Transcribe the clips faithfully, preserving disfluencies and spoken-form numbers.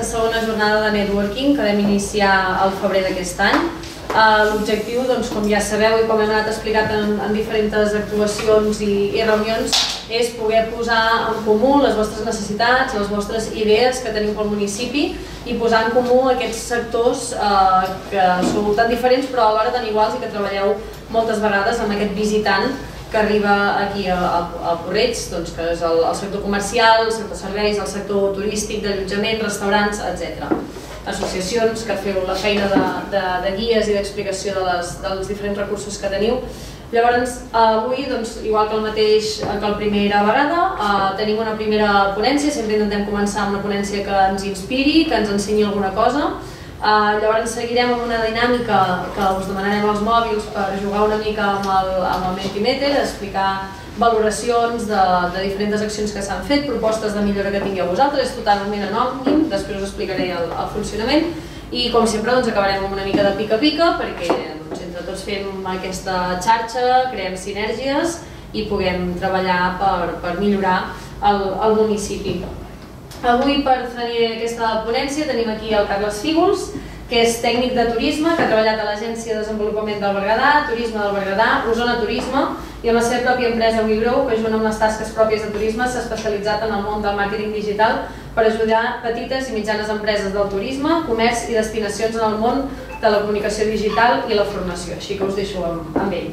segona jornada de networking que vam iniciar al febrer d'aquest any. L'objectiu, com ja sabeu i com hem anat explicat en diferents actuacions i reunions, és poder posar en comú les vostres necessitats, les vostres idees que teniu pel municipi i posar en comú aquests sectors que sou tan diferents però alhora tan iguals i que treballeu moltes vegades amb aquest visitant que arriba aquí a Porreig, que és el sector comercial, el sector serveis, el sector turístic, d'allotjament, restaurants, etcètera. Associacions que feu la feina de guies i d'explicació dels diferents recursos que teniu. Llavors, avui, igual que el mateix que la primera vegada, tenim una primera ponència, sempre intentem començar amb una ponència que ens inspiri, que ens ensenyi alguna cosa. Llavors seguirem amb una dinàmica que us demanarem als mòbils per jugar una mica amb el Mentimeter, explicar valoracions de diferents accions que s'han fet, propostes de millora que tingueu vosaltres, és totalment anònim, després us explicaré el funcionament i com sempre acabarem amb una mica de pica-pica perquè entre tots fem aquesta xarxa, creem sinergies i puguem treballar per millorar el municipi. Avui per tenir aquesta ponència tenim aquí el Carles Fígols, que és tècnic de turisme, que ha treballat a l'Agència de Desenvolupament del Berguedà, Turisme del Berguedà, Osona Turisme i amb la seva pròpia empresa WeGrow, que junt amb les tasques pròpies de turisme s'ha especialitzat en el món del màrqueting digital per ajudar petites i mitjanes empreses del turisme, comerç i destinacions en el món de la comunicació digital i la formació. Així que us deixo amb ell.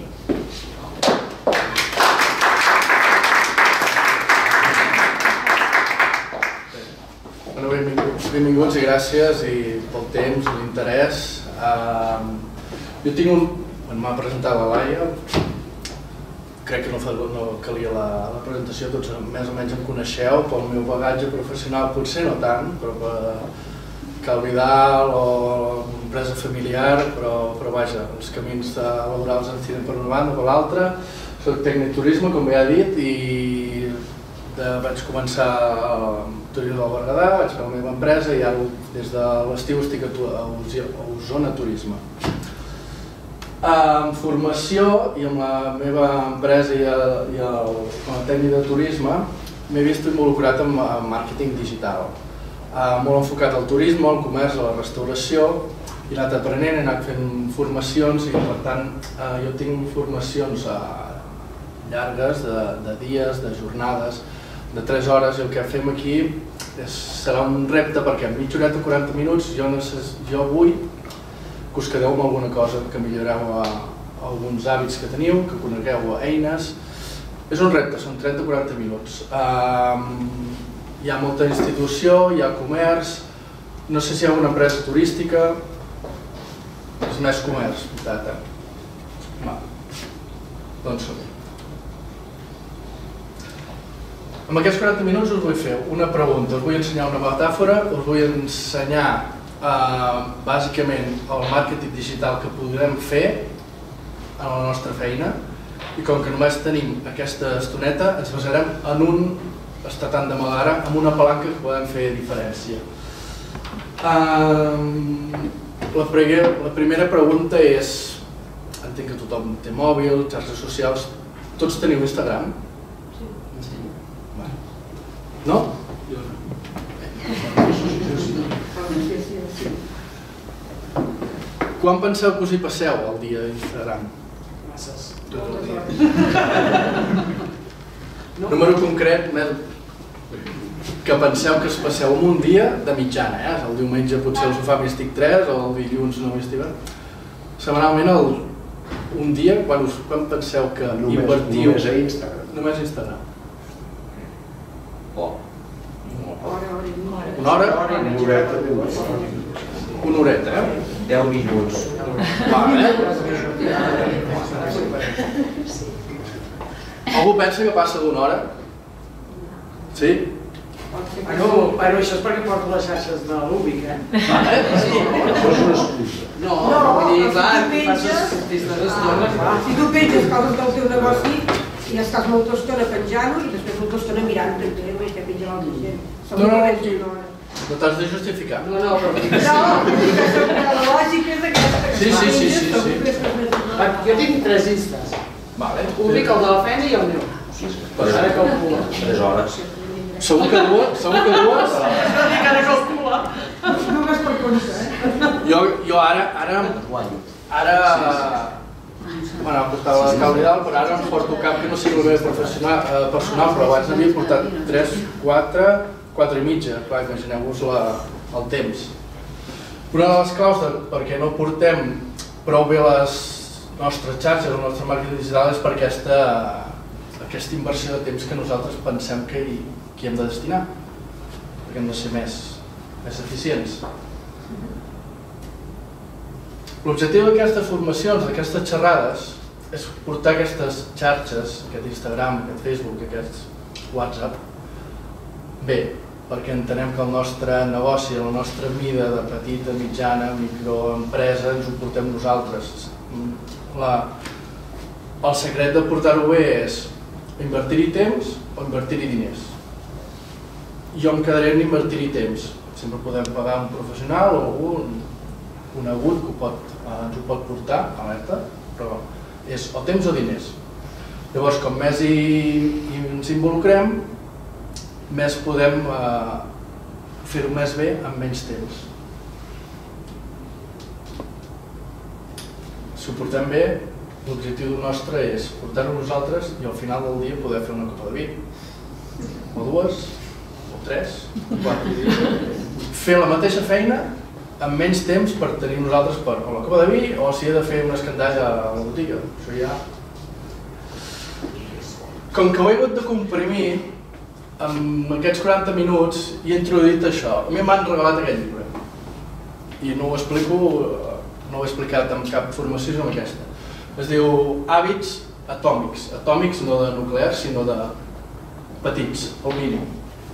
Benvinguts i gràcies pel temps i l'interès. Jo tinc un... m'ha presentat la Laia, crec que no calia la presentació, tots més o menys em coneixeu, pel meu bagatge professional potser no tant, però per Cal Vidal o empresa familiar, però vaja, els camins laborals ens tiren per una banda o per l'altra. Soc tècnic de turisme, com ja he dit, i vaig començar a Turisme del Berguedà, vaig fer la meva empresa i ara des de l'estiu estic a Osona Turisme. En formació i amb la meva empresa i com a tècnic de turisme m'he vist involucrat en màrqueting digital, molt enfocat al turisme, al comerç, a la restauració, i he anat aprenent, he anat fent formacions i per tant jo tinc formacions llargues, de dies, de jornades, de tres hores, i el que fem aquí serà un repte perquè en mitja horeta o quaranta minuts jo vull que us quedeu amb alguna cosa, que milloreu alguns hàbits que teniu, que conegueu eines. És un repte, són trenta o quaranta minuts. Hi ha molta institució, hi ha comerç, no sé si hi ha una empresa turística, és més comerç, data. Doncs som-hi. En aquests quaranta minuts us vull fer una pregunta, us vull ensenyar una metàfora, us vull ensenyar bàsicament el màrqueting digital que podrem fer en la nostra feina i com que només tenim aquesta estoneta ens basarem en un, està tant de mal ara, en una palanca que podem fer diferència. La primera pregunta és, entenc que tothom té mòbil, xarxes socials, tots teniu Instagram? No? Quan penseu que us hi passeu el dia a Instagram? Masses. Tot el dia. Número concret, que penseu que es passeu en un dia de mitjana, eh? El diumenge potser al sofà m'hi estic tres o el dilluns no m'hi estic tres. Setmanalment, un dia, quan penseu que invertiu... Només a Instagram. Només a Instagram. Una hora? Una horeta. Una horeta, eh? Deu minuts. Algú pensa que passa d'una hora? Sí? No, però això és perquè porto les xarxes de l'Ubic, eh? Això és una excusa. No, vull dir, clar, passes des d'estona. Si tu penges coses del teu negoci i estàs molta estona penjant-ho i després molta estona mirant també, no és que penja l'altra gent. No, no, no. No t'has de justificar. No, no, però... No, la lògica és aquesta. Sí, sí, sí, sí. Jo tinc tres instes. Ubic, el de la feina i el meu. Ara calcula. Tres hores. Segur que dues? Segur que dues? Ara calcula. jo ara, ara, ara, bueno, portava l'alcalde dalt, però ara em porto cap que no sigui el meu personal, però abans havia portat tres, quatre, quatre i mitja, clar, imagineu-vos el temps. Una de les claus perquè no portem prou bé les nostres xarxes, el nostre màrqueting digital, és per aquesta, aquesta inversió de temps que nosaltres pensem que hi, que hi hem de destinar, perquè hem de ser més, més eficients. L'objectiu d'aquestes formacions, d'aquestes xerrades, és portar aquestes xarxes, aquest Instagram, aquest Facebook, aquest WhatsApp, bé, perquè entenem que el nostre negoci, la nostra mida de petita, mitjana, microempresa, ens ho portem nosaltres. La, el secret de portar-ho bé és invertir-hi temps o invertir-hi diners. Jo em quedaré en invertir-hi temps. Sempre podem pagar un professional o algun conegut que ho pot, eh, ens ho pot portar, alerta, però és o temps o diners. Llavors, com més hi, hi ens involucrem, més podem eh, fer-ho més bé en menys temps. Si ho portem bé, l'objectiu nostre és portar-ho nosaltres i al final del dia poder fer una copa de vi, o dues, o tres, o quatre. Fer la mateixa feina amb menys temps per tenir nosaltres per o la copa de vi o si he de fer una escandalla a la botiga. Això ja... Com que ho he hagut de comprimir, en aquests quaranta minuts hi he introduït això. A mi m'han regalat aquest llibre i no ho explico, no ho he explicat en cap formació com aquesta. Es diu Hàbits atòmics, atòmics no de nuclears sinó de petits, al mínim.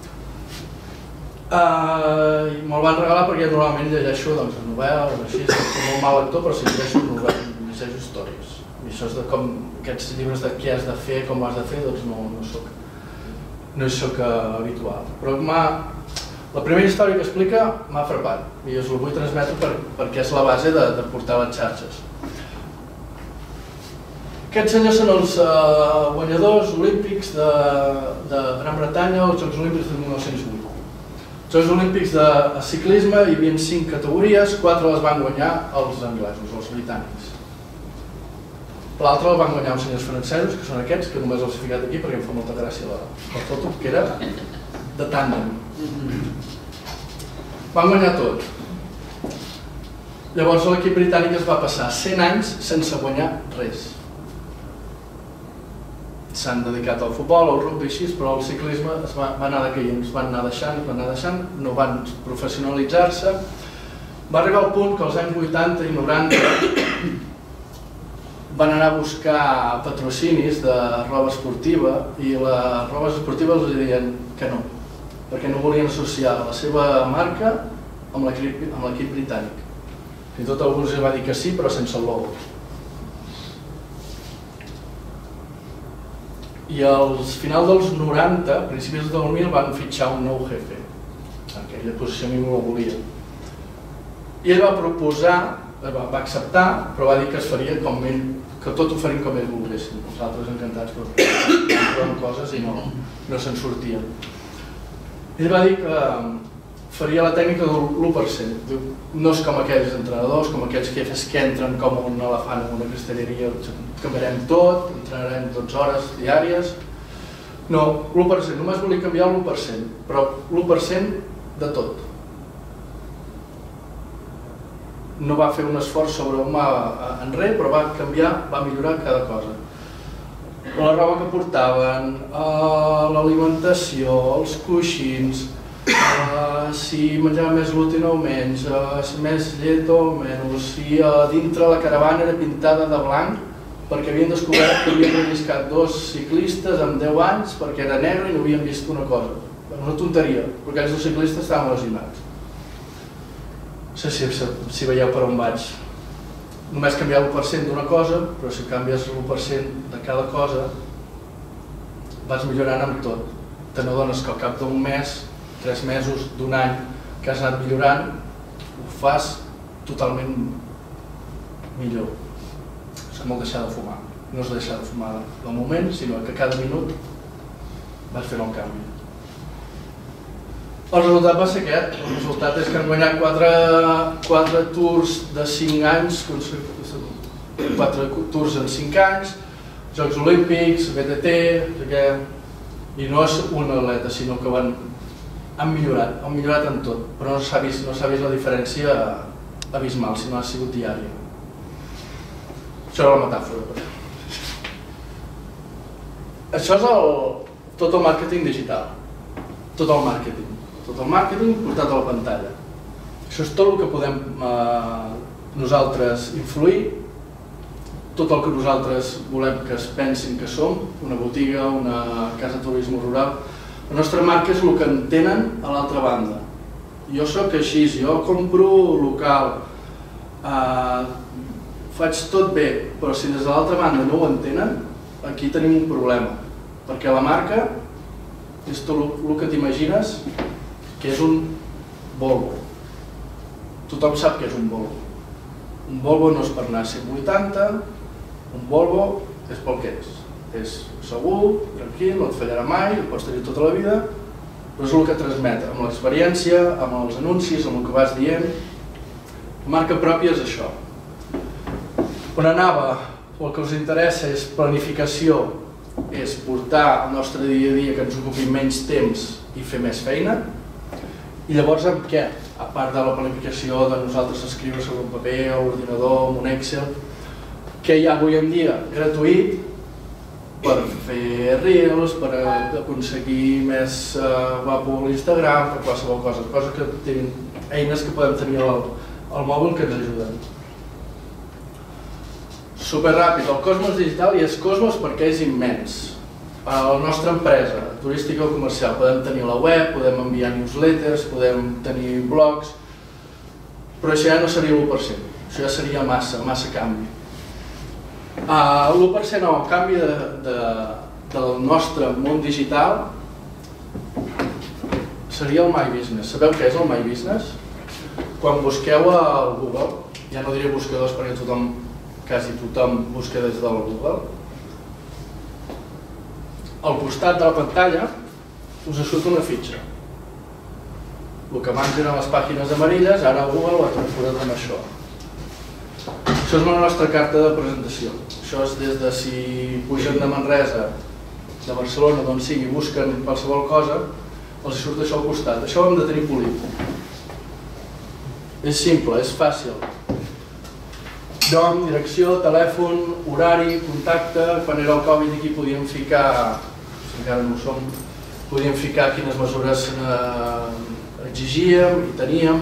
Uh, i me'l van regalar perquè normalment llegeixo doncs, novel·les, així, soc molt mal lector, però si llegeixo novel·les, llegeixo històries. I això és de com aquests llibres de què has de fer, com ho has de fer, doncs no, no soc, no hi soc uh, habitual. Però la primera història que explica m'ha frapat i us la vull transmetre per, perquè és la base de, de portar les xarxes. Aquests senyors són els uh, guanyadors olímpics de, de Gran Bretanya als Jocs Olímpics de mil nou-cents vuit. Els Jocs Olímpics de ciclisme hi havia cinc categories, quatre les van guanyar els anglesos, els britànics. L'altra la van guanyar els senyors francesos, que són aquests, que només els he ficat aquí perquè em fa molta gràcia la, la foto, que era de tàndem. Van guanyar tot. Llavors l'equip britànic es va passar cent anys sense guanyar res. S'han dedicat al futbol, al rugby així, però el ciclisme es va, va anar decaient, es van anar deixant, van anar deixant, no van professionalitzar-se. Va arribar al punt que als anys vuitanta i noranta van anar a buscar patrocinis de roba esportiva i les robes esportives els deien que no, perquè no volien associar la seva marca amb l'equip britànic. Fins i tot algú els va dir que sí, però sense el logo. I als final dels noranta, principis del dos mil, van fitxar un nou jefe. Aquella posició a mi no la volia. I ell va proposar, va acceptar, però va dir que es faria com ell, que tot ho farien com ells volguessin. Nosaltres encantats, però proven coses i no, no se'n sortien. Ell va dir que faria la tècnica del l'u per cent. No és com aquells entrenadors, com aquells jefes que entren com un elefant en una castelleria, canviarem tot, entrenarem dotze hores diàries. No, l'u per cent, només volia canviar l'u per cent, però l'u per cent de tot. No va fer un esforç sobre humà en res, però va canviar, va millorar cada cosa. La roba que portaven, l'alimentació, els coixins, si menjava més gluten o menys, més llet o menys, si dintre la caravana era pintada de blanc, perquè havien descobert que havien relliscat dos ciclistes amb deu anys perquè era negre i no havien vist una cosa. Una tonteria, perquè aquells dos ciclistes estaven lesionats. No sé si, si veieu per on vaig. Només canviar l'u per cent d'una cosa, però si canvies l'u per cent de cada cosa, vas millorant amb tot. Te n'adones que al cap d'un mes, tres mesos, d'un any, que has anat millorant, ho fas totalment millor. És com el deixar de fumar. No és deixar de fumar al moment, sinó que cada minut vas fent el canvi. El resultat va ser aquest. El resultat és que han guanyat quatre tours de cinc anys, quatre tours en cinc anys, Jocs Olímpics, B T T, i no és un atleta, sinó que han millorat, han millorat en tot, però no s'ha vist la diferència abismal, si no ha sigut diària. Això era la metàfora. Això és tot el màrqueting digital, tot el màrqueting. Tot el màrqueting portat a la pantalla. Això és tot el que podem nosaltres influir, tot el que nosaltres volem que es pensin que som, una botiga, una casa de turisme rural. La nostra marca és el que entenen a l'altra banda. Jo soc així, jo compro local, faig tot bé, però si des de l'altra banda no ho entenen, aquí tenim un problema, perquè la marca és tot el que t'imagines que és un Volvo. Tothom sap que és un Volvo. Un Volvo no és per anar a cent vuitanta, un Volvo és pel que és. És segur, tranquil, no et fallarà mai, el pots tenir tota la vida, però és el que transmet, amb l'experiència, amb els anuncis, amb el que vas dient. La marca pròpia és això. On anava, el que us interessa és planificació, és portar el nostre dia a dia que ens ocupi menys temps i fer més feina. I llavors amb què? A part de la planificació de nosaltres escriure sobre un paper, a l'ordinador, amb un Excel, què hi ha avui en dia? Gratuït per fer reels, per aconseguir més guapo a l'Instagram, per qualsevol cosa, coses que tenen eines que podem tenir al mòbil que ens ajuden. Superràpid, el Cosmos Digital, i és Cosmos perquè és immens. A la nostra empresa turística o comercial podem tenir la web, podem enviar newsletters, podem tenir blogs, però això ja no seria l'u per cent, això ja seria massa, massa canvi. L'u per cent no, el canvi del nostre món digital seria el My Business. Sabeu què és el My Business? Quan busqueu al Google, ja no diré buscadors perquè tothom, quasi tothom busca des del Google, al costat de la pantalla us surt una fitxa. El que abans eren les pàgines amarilles, ara Google ho ha transformat en això. Això és la nostra carta de presentació. Això és des de si pugen de Manresa, de Barcelona, d'on sigui, busquen qualsevol cosa, els surt això al costat. Això ho hem de tenir polit. És simple, és fàcil. Nom, direcció, telèfon, horari, contacte. Quan era el Covid aquí podíem ficar, si encara no ho som, podíem ficar quines mesures exigíem i teníem.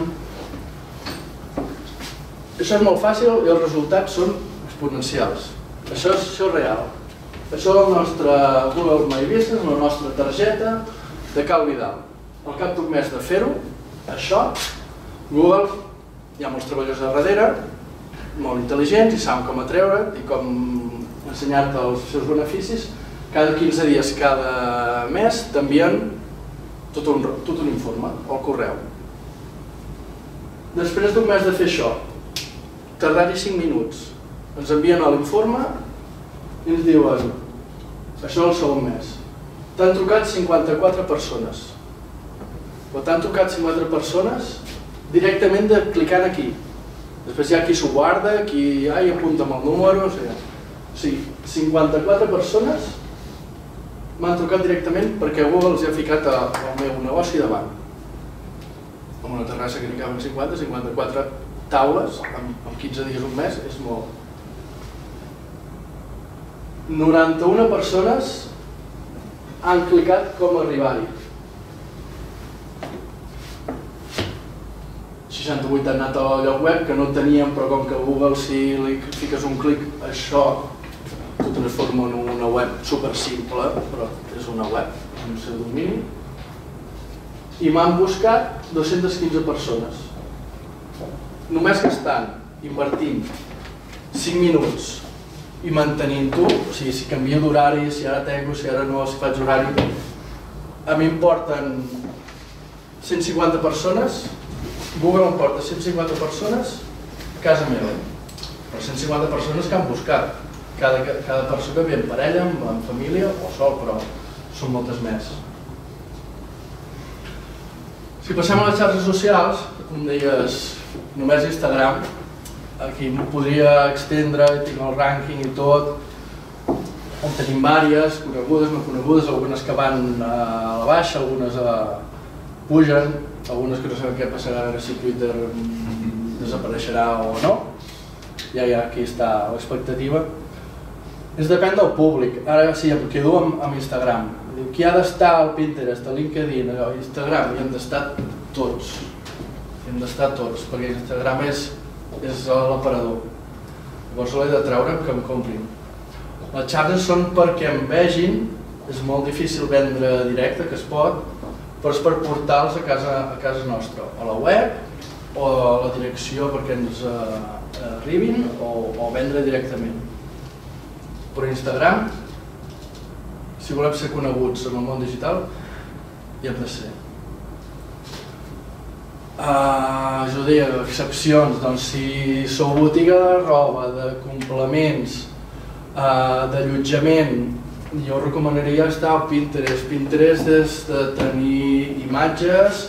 Això és molt fàcil i els resultats són exponencials. Això és real. Això és el nostre Google My Business, la nostra targeta de Cal Vidal. Al cap d'un mes de fer-ho, això, Google, hi ha molts treballadors a darrere, molt intel·ligents i saben com atreure't i com ensenyar-te els seus beneficis. Cada quinze dies, cada mes, t'envien tot un informe al correu. Després d'un mes de fer això, tardar-hi cinc minuts, ens envien l'informe i ens diuen això és el segon mes. T'han trucat cinquanta-quatre persones. Però t'han trucat cinquanta persones directament de clicant aquí. Després hi ha qui s'ho guarda, qui apunta amb el número, o sigui, cinquanta-quatre persones m'han trucat directament perquè Google els ha ficat el meu negoci davant. Amb una terrassa que n'hi caben cinquanta, cinquanta-quatre taules, en quinze dies, un mes, és molt. noranta-una persones han clicat com arribar-hi. seixanta-vuit han anat al lloc web que no teníem, però com que a Google si li fiques un clic, això t'ho transforma en una web super simple, però és una web amb el seu domini. I m'han buscat dues-centes quinze persones. Només que estan invertint cinc minuts i mantenint-ho, o sigui, si canvio d'horari, si ara tengo, si ara no, si faig horari, a mi em porten cent cinquanta persones, Google em porta cent cinquanta persones a casa meva, però cent cinquanta persones que han buscat. Cada persona ve en parella, en família o sol, però són moltes més. Si passem a les xarxes socials, com deies, només Instagram, aquí m'ho podria extendre, tinc el rànquing i tot, on tenim diverses, conegudes, no conegudes, algunes que van a la baixa, algunes pugen, algunes que no sabem què passarà, a veure si Twitter desapareixerà o no. Ja, ja, aquí està l'expectativa. És depèn del públic. Ara sí, em quedo amb, amb Instagram. Qui ha d'estar al Pinterest, al LinkedIn, a Instagram, hi hem d'estar tots. Hi hem d'estar tots, perquè Instagram és, és l'aparador. Llavors l'he de treure que em comprin. Les xarxes són perquè em vegin, és molt difícil vendre directe, que es pot, però és per portar-los a casa, a casa nostra, a la web o a la direcció perquè ens eh, arribin o, o vendre directament. Per Instagram, si volem ser coneguts en el món digital, hi hem de ser. Uh, jo deia, excepcions, doncs si sou botiga de roba, de complements, uh, d'allotjament, jo recomanaria estar al Pinterest. Pinterest és de tenir imatges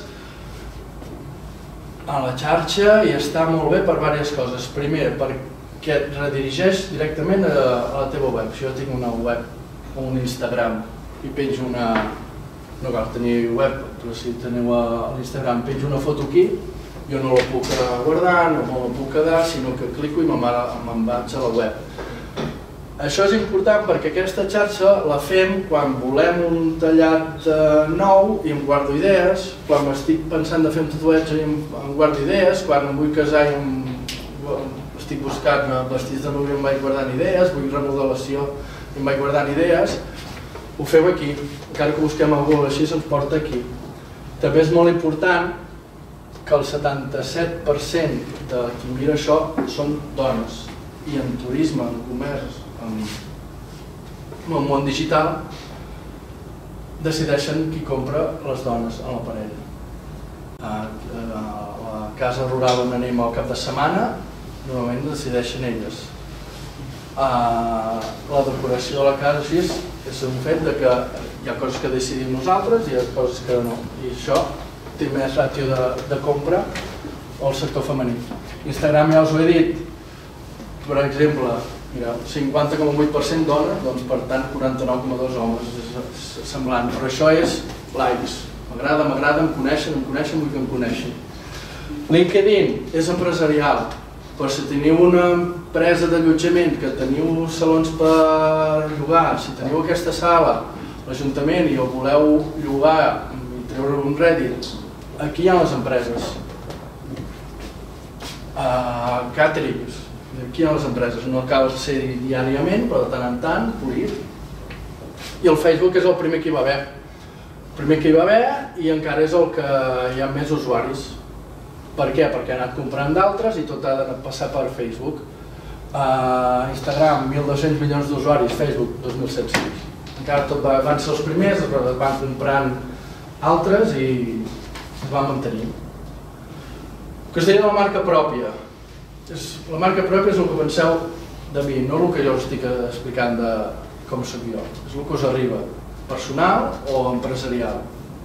a la xarxa i està molt bé per diverses coses. Primer, perquè et redirigeix directament a, a la teva web. Si jo tinc una web o un Instagram i penjo una... no cal tenir web, però si teniu a l'Instagram penjo una foto aquí, jo no la puc guardar, no me la puc quedar, sinó que clico i me'n vaig a la web. Això és important perquè aquesta xarxa la fem quan volem un tallat nou i em guardo idees, quan m'estic pensant de fer un tatuatge i em guardo idees, quan em vull casar i estic buscant vestits de novia i em vaig guardant idees, vull remodelació i em vaig guardant idees, ho fem aquí. Encara que busquem algú així se'ns porta aquí. També és molt important que el setanta-set per cent de qui mira això són dones i en turisme, en comerç, en el món digital decideixen qui compra les dones en l'aparell. A la casa rural on anem al cap de setmana normalment decideixen elles. La decoració de la casa així és un fet que hi ha coses que decidim nosaltres i hi ha coses que no, i això té més ràtio de compra al sector femení. Instagram ja us ho he dit, per exemple, cinquanta coma vuit per cent dones, doncs per tant quaranta-nou coma dos homes, és semblant, però això és likes, m'agrada, m'agrada, em coneixen, em coneixen, vull que em coneixin. LinkedIn és empresarial, però si teniu una empresa d'allotjament, que teniu salons per llogar, si teniu aquesta sala, l'Ajuntament, i ho voleu llogar i treure un rèdit, aquí hi ha les empreses. Caterings, aquí hi ha les empreses, no cal ser diàriament, però de tant en tant, polir. I el Facebook és el primer que hi va haver. El primer que hi va haver i encara és el que hi ha més usuaris. Per què? Perquè ha anat comprant d'altres i tot ha de passar per Facebook. Instagram, mil dos-cents milions d'usuaris, Facebook, dos mil set-cents. Encara tot van ser els primers, però van comprant altres i es van mantenir. El que es deia de la marca pròpia. La marca pròpia és el que penseu de mi, no el que jo us estic explicant de com soc jo. És el que us arriba, personal o empresarial.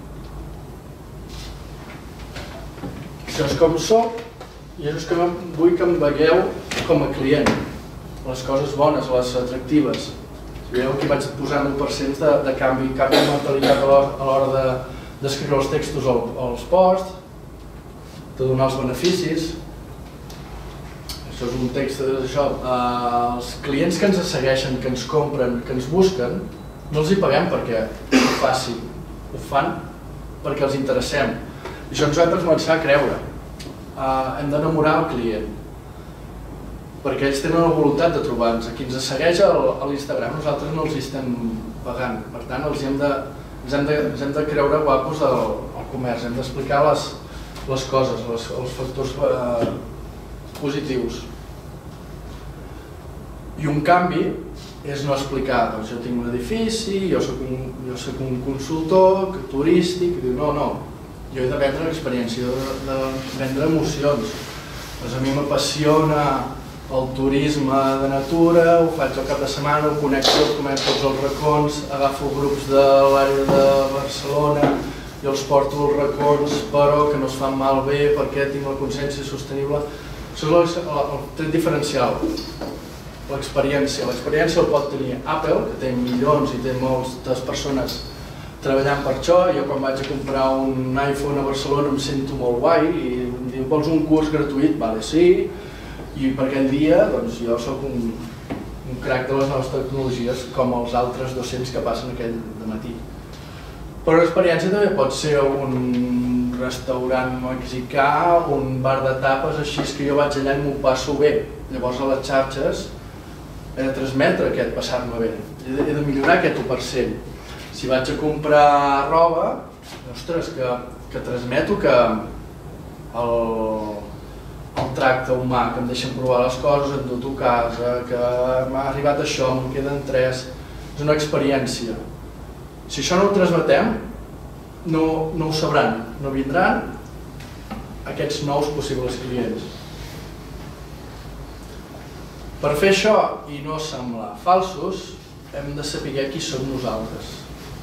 Això és com soc i és que vull que em veieu com a client. Les coses bones, les atractives. Veieu que vaig posant un per cent de canvi, canvi de mentalitat a l'hora d'escriure els textos als posts, de donar els beneficis. Això és un text d'això. Els clients que ens segueixen, que ens compren, que ens busquen, no els hi paguem perquè ho facin, ho fan perquè els interessem. I això ens ho hem de començar a creure. Hem d'enamorar el client, perquè ells tenen la voluntat de trobar-nos. A qui ens segueix a l'Instagram nosaltres no els hi estem pagant, per tant ens hem de creure guapos al comerç, hem d'explicar les coses, els factors positius. I un canvi és no explicar, doncs jo tinc un edifici, jo soc un consultor turístic, diu no, no, jo he de vendre l'experiència, he de vendre emocions. A mi m'apassiona el turisme de natura, ho faig al cap de setmana, ho connecto, començo tots els racons, agafo grups de l'àrea de Barcelona i els porto als racons, però que no es fan malbé perquè tinc la consciència sostenible. Això és el tret diferencial, l'experiència. L'experiència el pot tenir Apple, que té milions i té moltes persones treballant per això. Jo quan vaig a comprar un iPhone a Barcelona em sento molt guai i em diu, vols un curs gratuït? Vale, sí. I per aquell dia doncs, jo soc un, un crac de les noves tecnologies com els altres dos-cents que passen aquell dematí. Però l'experiència també pot ser un restaurant mexicà, un bar de tapes, així que jo vaig allà i m'ho passo bé. Llavors a les xarxes he de transmetre aquest passar-me bé, he de, he de millorar aquest u per cent. Si vaig a comprar roba, ostres, que, que transmeto que el, el tracte humà, que em deixen provar les coses, em duto a casa, que m'ha arribat això, me'n queden tres, és una experiència. Si això no ho transmetem, no, no ho sabran, no vindran aquests nous possibles clients. Per fer això i no semblar falsos, hem de saber qui som nosaltres.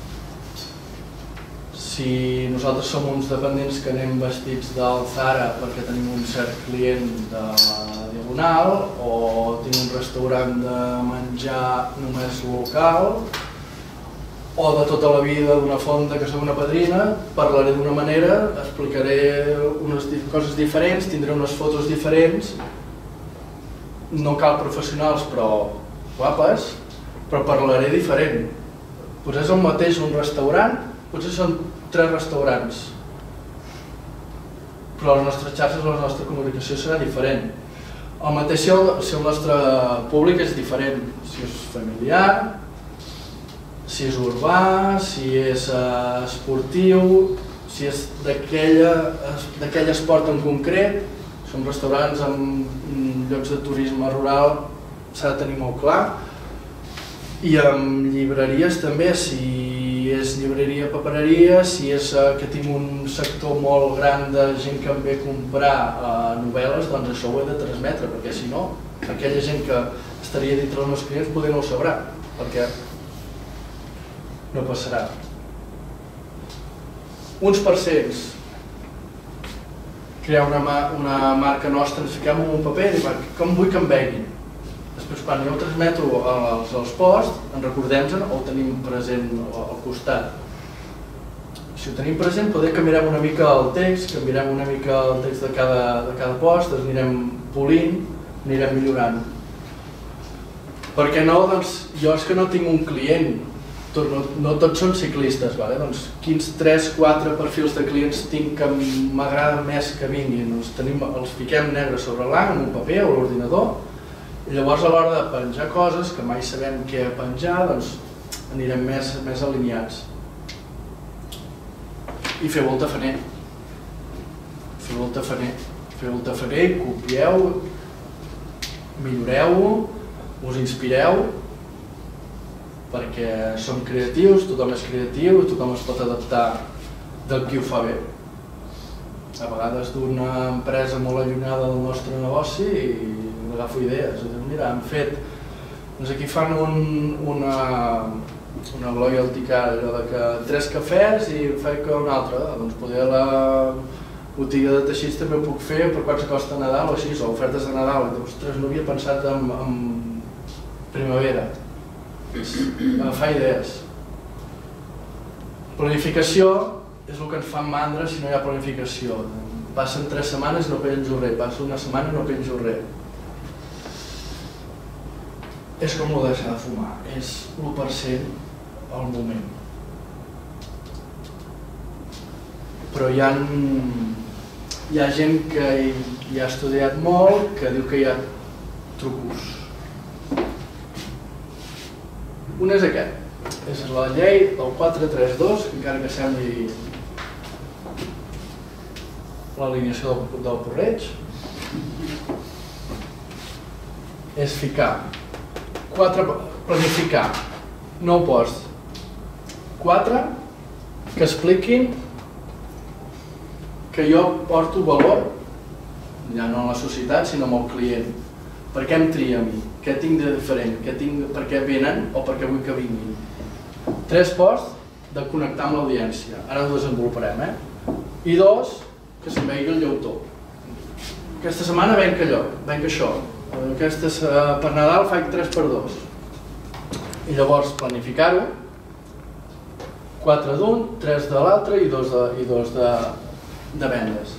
Si nosaltres som uns dependents que anem vestits del Zara perquè tenim un cert client de la Diagonal o tinc un restaurant de menjar només local o de tota la vida d'una fonda que soc una padrina, parlaré d'una manera, explicaré unes coses diferents, tindré unes fotos diferents, no cal professionals però guapes, però parlaré diferent. Potser és el mateix un restaurant, potser són tres restaurants, però les nostres xarxes, la nostra comunicació serà diferent. El mateix si el, si el nostre públic és diferent, si és familiar, si és urbà, si és uh, esportiu, si és d'aquell esport en concret. Són restaurants amb llocs de turisme rural, s'ha de tenir molt clar. I amb llibreries també, si és llibreria papereria, si és uh, que tinc un sector molt gran de gent que em ve a comprar uh, novel·les, doncs això ho he de transmetre, perquè si no, aquella gent que estaria dintre dels meus clients poder no ho sabrà, perquè no passarà. Uns percents. Crear una, una marca nostra, ens fiquem en un paper i dir, com vull que em veguin. Després, quan jo ho transmeto als, als posts, en recordem-se'n o ho tenim present al costat. Si ho tenim present, poder canviarem una mica el text, canviarem una mica el text de cada, de cada post, els anirem polint, anirem millorant. Perquè no, doncs, jo és que no tinc un client, tot, no, no tots són ciclistes, vale? Doncs quins tres quatre perfils de clients tinc que m'agrada més que vinguin? Els, tenim, els fiquem negre sobre blanc en un paper o a l'ordinador, i llavors a l'hora de penjar coses, que mai sabem què penjar, doncs anirem més, més alineats. I feu el tafaner. Feu el tafaner. Feu el tafaner, copieu, milloreu-ho, us inspireu, perquè som creatius, tothom és creatiu, tothom es pot adaptar del qui ho fa bé. A vegades d'una empresa molt allunyada del nostre negoci i agafo idees. Mira, han fet, doncs aquí fan un, una, una loyalty card, allò de que tres cafès i faig que un altre, doncs poder a la botiga de teixits també ho puc fer per quan s'acosta Nadal o així, o ofertes de Nadal. Ostres, no havia pensat en, en primavera. Agafar idees. Planificació és el que ens fa mandra si no hi ha planificació. Passen tres setmanes i no penjo res, passa una setmana i no penjo res. És com el deixar de fumar, és l'u per cent al moment. Però hi ha, hi ha gent que hi ha estudiat molt, que diu que hi ha trucos. Un és aquest, és la llei del quatre tres dos, que encara que sembli l'alineació del, del porreig, és ficar quatre, planificar, nou posts, quatre que expliquin que jo porto valor, ja no a la societat sinó amb el client. Per què em tria a mi? Què tinc de diferent? Què tinc, per què venen o per què vull que vinguin? Tres posts de connectar amb l'audiència. Ara ho desenvoluparem, eh? I dos, que se'n vegi el llautó. Aquesta setmana venc allò, venc això. Aquesta, per Nadal faig tres per dos. I llavors planificar-ho, quatre d'un, tres de l'altre i dos de, i dos de, de vendes.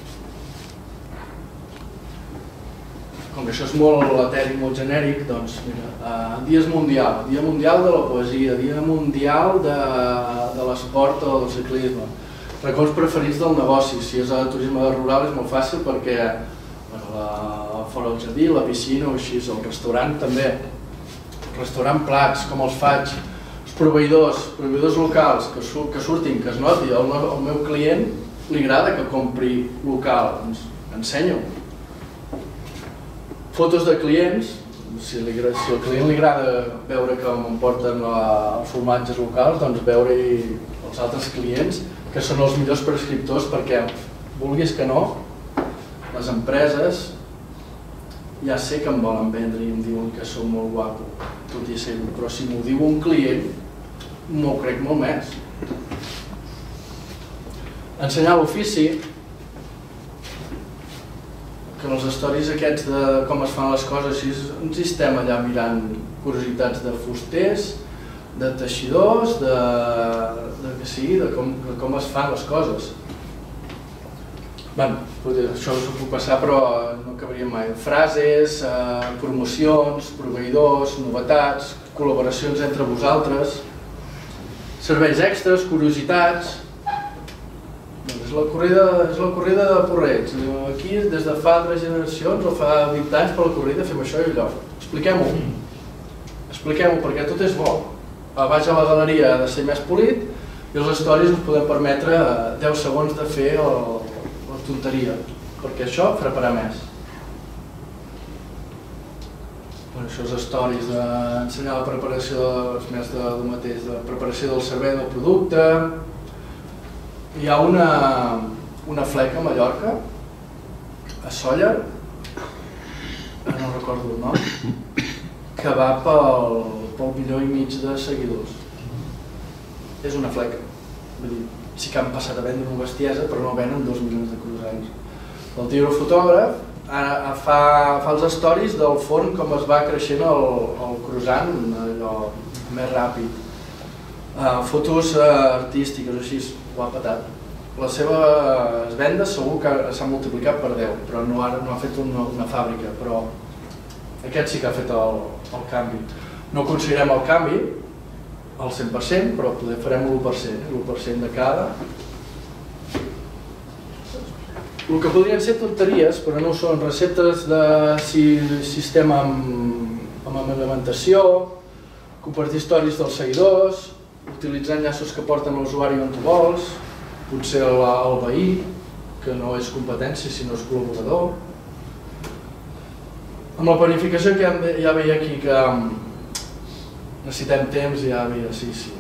Com que això és molt etèric, molt genèric, doncs mira, uh, dies mundial, dia mundial de la poesia, dia mundial de, de l'esport o del ciclisme, racons preferits del negoci. Si és a turisme rural és molt fàcil perquè bueno, la, fora el jardí, la piscina o així, el restaurant també, el restaurant plats, com els faig, els proveïdors, proveïdors locals que, sur, que surtin, que es noti, al el meu client li agrada que compri local, doncs ensenyo. Fotos de clients, si, li, si al client li agrada veure que m'emporten els formatges locals, doncs veure-hi els altres clients, que són els millors prescriptors, perquè, vulguis que no, les empreses ja sé que em volen vendre i em diuen que sóc molt guapo, tot i ser, però si m'ho diu un client, m'ho crec molt més. Ensenyar l'ofici, que en els stories aquests de com es fan les coses, així ens estem allà mirant curiositats de fusters, de teixidors, de, de, que sí, de, com, de com es fan les coses. Bé, això us ho puc passar, però no acabaria mai. Frases, eh, promocions, proveïdors, novetats, col·laboracions entre vosaltres, serveis extras, curiositats. És la corrida, és la corrida de porrets. Aquí, des de fa tres generacions o fa vint anys, per la corrida fem això i allò. Expliquem-ho. Expliquem-ho, perquè tot és bo. A baix a la galeria ha de ser més polit i els stories ens podem permetre deu segons de fer el, la tonteria, perquè això freparà més. Bueno, això és stories d'ensenyar la preparació, més del mateix, de preparació del servei del producte. Hi ha una, una fleca a Mallorca, a Sóller, no recordo el nom, que va pel, pel milió i mig de seguidors. És una fleca. Vull dir, sí que han passat a vendre una bestiesa, però no venen dos milions de croissants. El tio fotògraf ara fa, fa els stories del forn com es va creixent el, el croissant, allò més ràpid. Uh, fotos uh, artístiques, així, ho ha patat. Les seves vendes segur que s'han multiplicat per deu, però no, ara no ha fet una, una fàbrica, però aquest sí que ha fet el, el canvi. No aconseguirem el canvi al cent per cent, però poder farem l'u per cent, l'u per cent de cada. El que podrien ser tonteries, però no són receptes de si, sistema amb, amb alimentació, compartir històries dels seguidors, utilitzar enllaços que porten l'usuari on tu vols, potser el, el veí, que no és competència sinó és col·laborador. Amb la planificació que ja, ja veia aquí que necessitem temps, ja veia, sí, sí.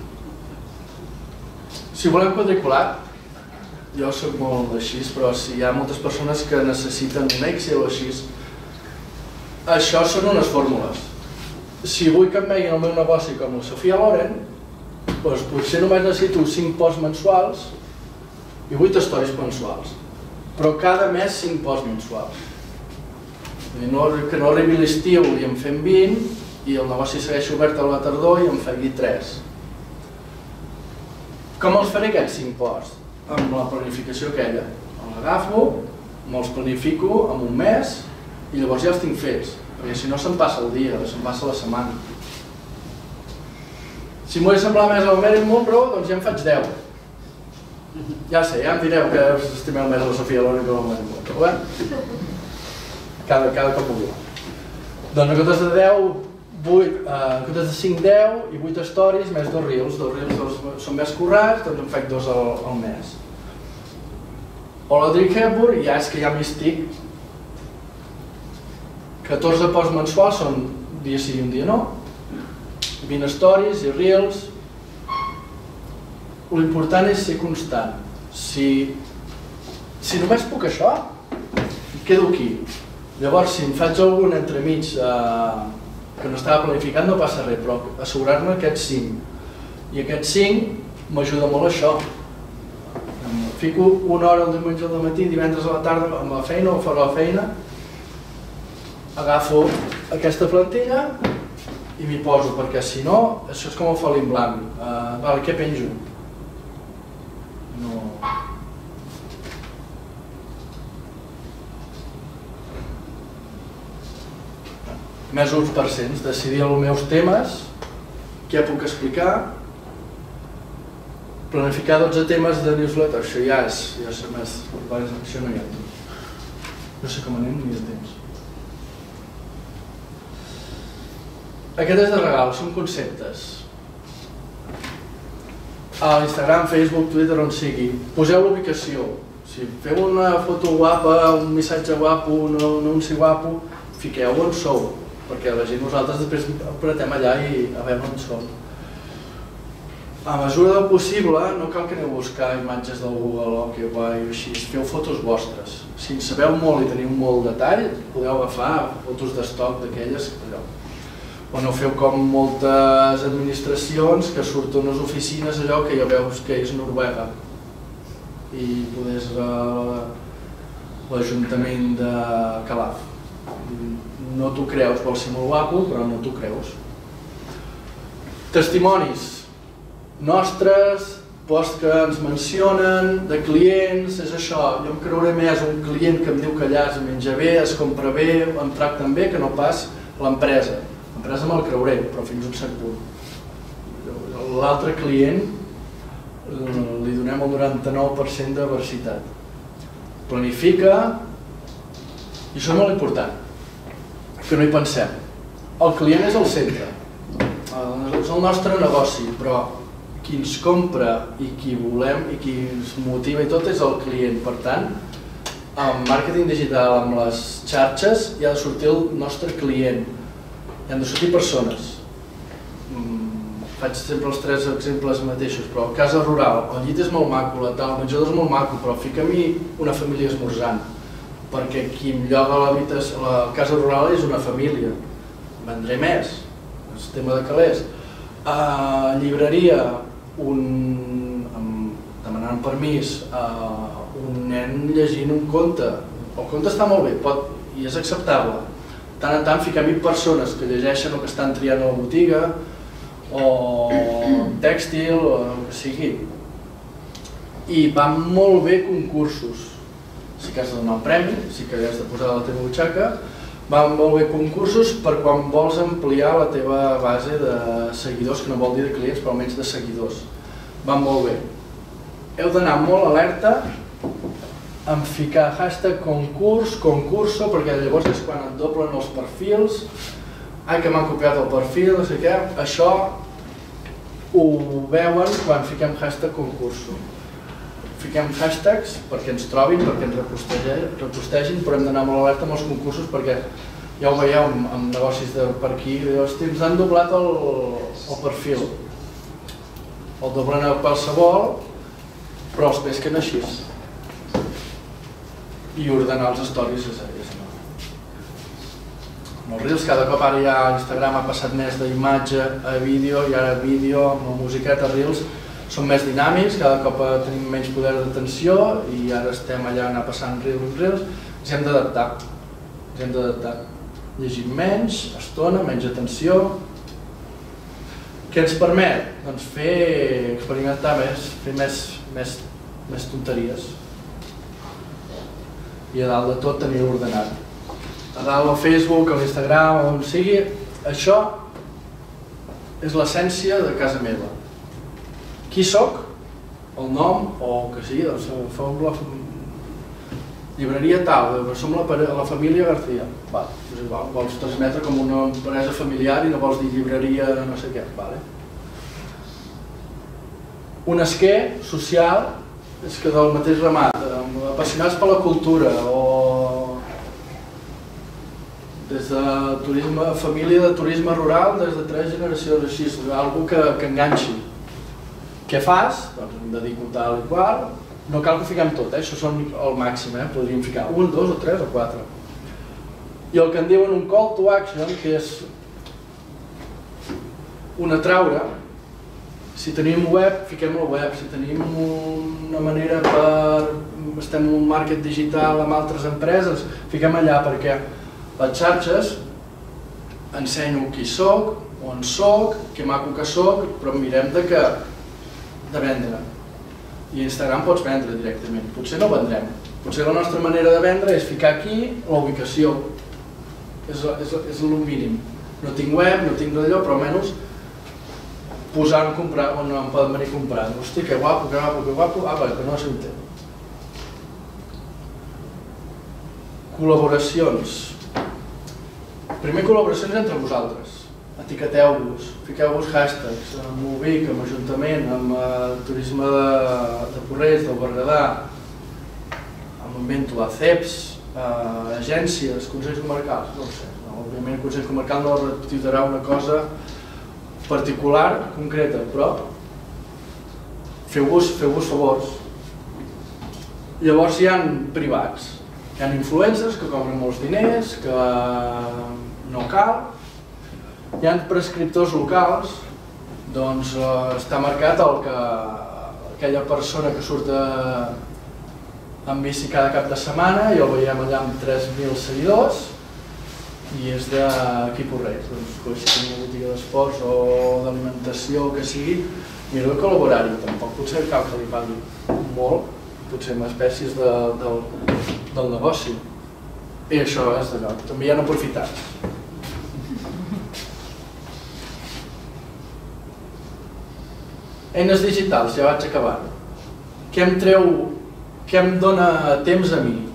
Si volem quadriculat, jo soc molt així, però si hi ha moltes persones que necessiten un Excel o així, això són unes fórmules. Si vull que em veguin el meu negoci com la Sofia Loren, doncs potser només necessito cinc posts mensuals i vuit stories mensuals, però cada mes cinc posts mensuals. No, que no arribi l'estiu i en fem vint i el negoci segueix obert a la tardor i en faci tres. Com els faré aquests cinc posts? Amb la planificació aquella. L'agafo, me'ls planifico en un mes i llavors ja els tinc fets, perquè si no se'm passa el dia, se'm passa la setmana. Si m'ho he semblat més al Marilyn Monroe, doncs ja en faig deu. Ja sé, ja em direu que us estimeu més a la Sofia Loren que a la Marilyn Monroe. Cada, cada cop ho diu. Doncs en comptes de deu, vuit, eh, en comptes de cinc, deu i vuit stories, més dos reels. Dos reels dos són més currats, doncs en faig dos al, al mes. O l'Audrey Hepburn, ja és que ja m'hi estic. catorze posts mensuals són dia sí i un dia no. vint stories i reels. L'important és ser constant. Si, si només puc això, quedo aquí. Llavors, si em faig algun entremig eh, que no estava planificat, no passa res, però assegurar-me aquests cinc. I aquests cinc m'ajuda molt això. Em fico una hora el diumenge al matí, divendres a la tarda amb la feina o fora la feina, agafo aquesta plantilla i m'hi poso, perquè si no, això és com el Falling Blanc. Uh, vale, què penjo? No... Mesos per cents, decidir els meus temes, què puc explicar, planificar dotze temes de newsletter, això ja és, ja és més, això no hi ha temps. No sé com anem ni de temps. Aquest és de regal, són conceptes. A l'Instagram, Facebook, Twitter, on sigui, poseu l'ubicació. Si feu una foto guapa, un missatge guapo, un anunci guapo, fiqueu on sou, perquè la gent nosaltres després apretem allà i a veure on som. A mesura del possible, no cal que aneu a buscar imatges del Google o que guai o així, feu fotos vostres. Si en sabeu molt i teniu molt detall, podeu agafar fotos d'estoc d'aquelles, allò. O no feu com moltes administracions que surten unes oficines allò que ja veus que és Noruega i poder és l'Ajuntament de Calaf. No t'ho creus, vol ser molt guapo, però no t'ho creus. Testimonis nostres, posts que ens mencionen, de clients, és això. Jo em creuré més un client que em diu que allà es menja bé, es compra bé, em tracten bé, que no pas l'empresa. L'empresa me'l creuré, però fins a un cert punt. L'altre client li donem el noranta-nou per cent de veracitat. Planifica, i això és molt important, que no hi pensem. El client és el centre, és el nostre negoci, però qui ens compra i qui volem i qui ens motiva i tot és el client. Per tant, en màrqueting digital, amb les xarxes, hi ha de sortir el nostre client. Hi han de sortir persones. Faig sempre els tres exemples mateixos, però casa rural, el llit és molt maco, el menjador és molt maco, però fica-m'hi una família esmorzant, perquè qui em lloga la casa rural és una família. Vendré més, és tema de calés. A llibreria, demanant permís, un nen llegint un conte. El conte està molt bé i és acceptable. De tant en tant fiquem-hi persones que llegeixen o que estan triant a la botiga, o tèxtil, o el que sigui. I van molt bé concursos. Sí que has de donar un premi, sí que has de posar a la teva butxaca. Van molt bé concursos per quan vols ampliar la teva base de seguidors, que no vol dir de clients, però almenys de seguidors. Van molt bé. Heu d'anar molt alerta en ficar hashtag concurs, concurso, perquè llavors és quan et doblen els perfils. Ai, que m'han copiat el perfil, no sé què. Això ho veuen quan fiquem hashtag concurso. Fiquem hashtags perquè ens trobin, perquè ens repostegin, però hem d'anar molt alerta amb els concursos perquè ja ho veieu amb negocis per aquí, hosti, ens han doblat el perfil. El doblen a qualsevol, però els pesquen així. I ordenar els stories és allà. Els Reels, cada cop ara ja Instagram ha passat més d'imatge a vídeo i ara vídeo amb la musiqueta Reels són més dinàmics, cada cop tenim menys poder d'atenció i ara estem allà anar passant Reels, Reels, ens hem d'adaptar, ens hem d'adaptar. Llegim menys, estona, menys atenció. Què ens permet? Doncs fer, experimentar més, fer més tonteries. I a dalt de tot tenir ordenat. A dalt al Facebook, a l'Instagram, on sigui, això és l'essència de casa meva. Qui soc? El nom, o que sigui, doncs som la llibreria tal, som la família García. Vols transmetre com una empresa familiar i no vols dir llibreria no sé què. Un esquer social és que del mateix ramat, apassionats per la cultura o des de turisme, família de turisme rural, des de tres generacions així, algú que enganxi. Què fas? Doncs em dedico tal i qual. No cal que fiquem tot, això són el màxim, podríem ficar un, dos, o tres, o quatre. I el que en diuen un call to action, que és un atraure, Si tenim web, fiquem la web. Si tenim una manera per... estem en un màrquet digital amb altres empreses, fiquem allà, perquè les xarxes ensenyo qui soc, on soc, que maco que soc, però mirem de que de vendre. I Instagram pots vendre directament, potser no vendrem. Potser la nostra manera de vendre és ficar aquí la ubicació. És, és, és el mínim. No tinc web, no tinc d'allò, però almenys posar on comprar, on em poden venir a comprar. Hosti, que guapo, que guapo, que guapo, ah, va, que no sé on té. Col·laboracions. Primer col·laboracions entre vosaltres. Etiqueteu-vos, fiqueu-vos hashtags amb U B I C, amb Ajuntament, amb eh, Turisme de, de Porreig, del Berguedà, amb invento a C E P S, eh, agències, consells comarcals, no ho sé. No, òbviament el Consell Comarcal no retuitarà una cosa particular, concreta, però feu-vos feu-vos favors. Llavors hi ha privats, hi ha influencers que cobren molts diners, que no cal. Hi ha prescriptors locals, doncs eh, està marcat el que aquella persona que surt en bici cada cap de setmana i el veiem allà amb tres mil seguidors i és d'aquí Porreig, doncs si tenim una botiga d'esports o d'alimentació o que sigui, millor col·laborar-hi, tampoc potser cal que li pagui molt, potser amb espècies de, del, del negoci. I això és d'allò, també hi ha aprofitats. Eines digitals, ja vaig acabant. Què em treu, què em dona temps a mi?